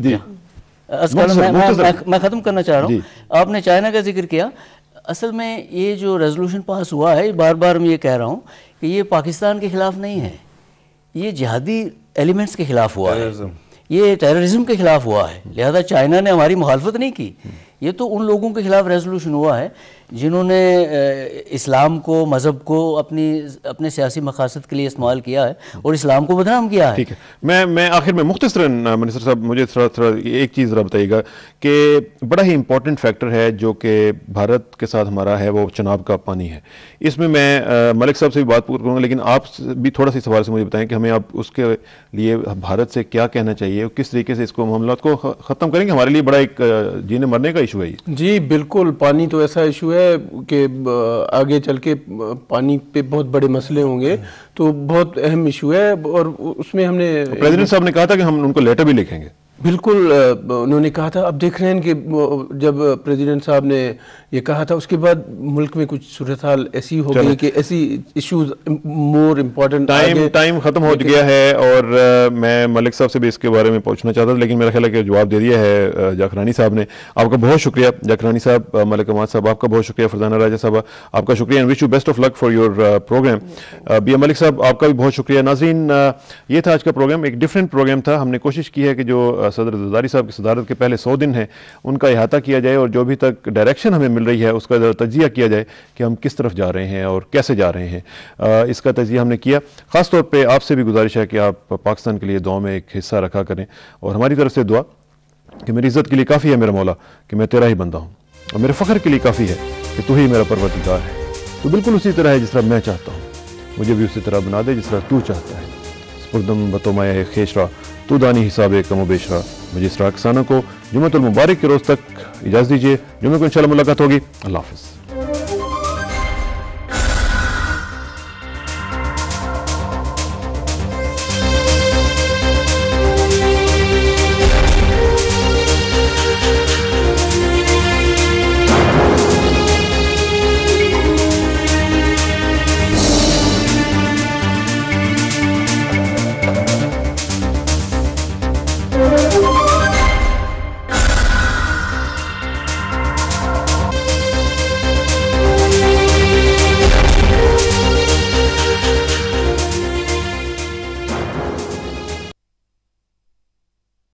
میں ختم کرنا چاہ رہا ہوں. آپ نے چائنا کا ذکر کیا. اصل میں یہ جو ریزولوشن پاس ہوا ہے, بار بار میں یہ کہہ رہا ہوں کہ یہ پاکستان کے خلاف نہیں ہے, یہ جہادی ایلیمنٹس کے خلاف ہوا ہے, یہ ٹیررزم کے خلاف ہوا ہے. لہذا چائنا نے ہماری مخالفت نہیں کی, یہ تو ان لوگوں کے خلاف ریزولوشن ہوا ہے جنہوں نے اسلام کو, مذہب کو اپنی اپنے سیاسی مقاصد کے لیے استعمال کیا ہے اور اسلام کو بدنام کیا ہے. ٹھیک ہے, میں میں آخر میں مختصراً منسٹر صاحب مجھے تھوڑا تھوڑا ایک چیز ذرا بتائیے گا کہ بڑا ہی امپورٹنٹ فیکٹر ہے جو کہ بھارت کے ساتھ ہمارا ہے, وہ چناب کا پانی ہے. اس میں میں ملک صاحب سے بھی بات کروں گا, لیکن آپ بھی تھوڑا سا سوال سے مجھے بتائیں کہ ہمیں آپ اس کے لیے بھارت سے کیا کہنا چاہیے, کس طریقے سے اس کو معاملات کو ختم کریں گے. ہمارے لیے بڑا ایک جینے مرنے کا ایشو ہے یہ. جی بالکل, پانی تو ایسا ایشو ہے کہ آگے چل کے پانی پہ بہت بڑے مسئلے ہوں گے, تو بہت اہم ایشو ہے. اور اس میں ہم نے پریزیڈنٹ صاحب نے کہا تھا کہ ہم ان کو لیٹر بھی لکھیں گے. بالکل انہوں نے کہا تھا. اب دیکھ رہے ہیں کہ جب پریزیڈنٹ صاحب نے یہ کہا تھا اس کے بعد ملک میں کچھ صورتحال ایسی ہو گئی کہ ایسی issues more important. Time time ختم ہو گیا ہے اور میں ملک صاحب سے بھی اس کے بارے میں پوچھنا چاہتا تھا, لیکن میرا خیال ہے کہ جواب دے دیا ہے جاکرانی صاحب نے. آپ کا بہت شکریہ جاکرانی صاحب, ملک اماد صاحب آپ کا بہت شکریہ, فرزانہ راجہ صاحبہ آپ کا شکریہ, and wish you best of luck for your program. B M Malik صاحب آپ کا بھی بہت شکریہ. ناظرین, یہ تھا آج کا پروگرام, ایک ڈفرینٹ پروگرام تھا. ہم نے کوشش کی ہے کہ جو صدر زرداری صاحب کی صدارت کے پہلے سو دن ہیں ان کا احاطہ کیا جائے اور جو بھی تک ڈائریکشن ہمیں مل رہی ہے اس کا تجزیہ کیا جائے کہ ہم کس طرف جا رہے ہیں اور کیسے جا رہے ہیں. اس کا تجزیہ ہم نے کیا. خاص طور پہ آپ سے بھی گزارش ہے کہ آپ پاکستان کے لیے دعا میں ایک حصہ رکھا کریں, اور ہماری طرف سے دعا کہ میری عزت کے لیے کافی ہے میرا مولا کہ میں تیرا ہی بندہ ہوں, اور میرے فخر کے لیے کافی ہے کہ تو ہی میرا پروردگار ہے. تو بالکل اسی طرح ہے جس طرح میں چاہتا ہوں, مجھے بھی اسی طرح بنا دے جس طرح تو چاہتا ہے. سپردم بتومائے خیشرا تو دانی حساب کم و بیشرا. مجھے اسراء کسانہ کو جمعۃ المبارک کے روز تک اجازت دیجیے. جمعہ کو انشاءاللہ ملاقات ہوگی. اللہ حافظ.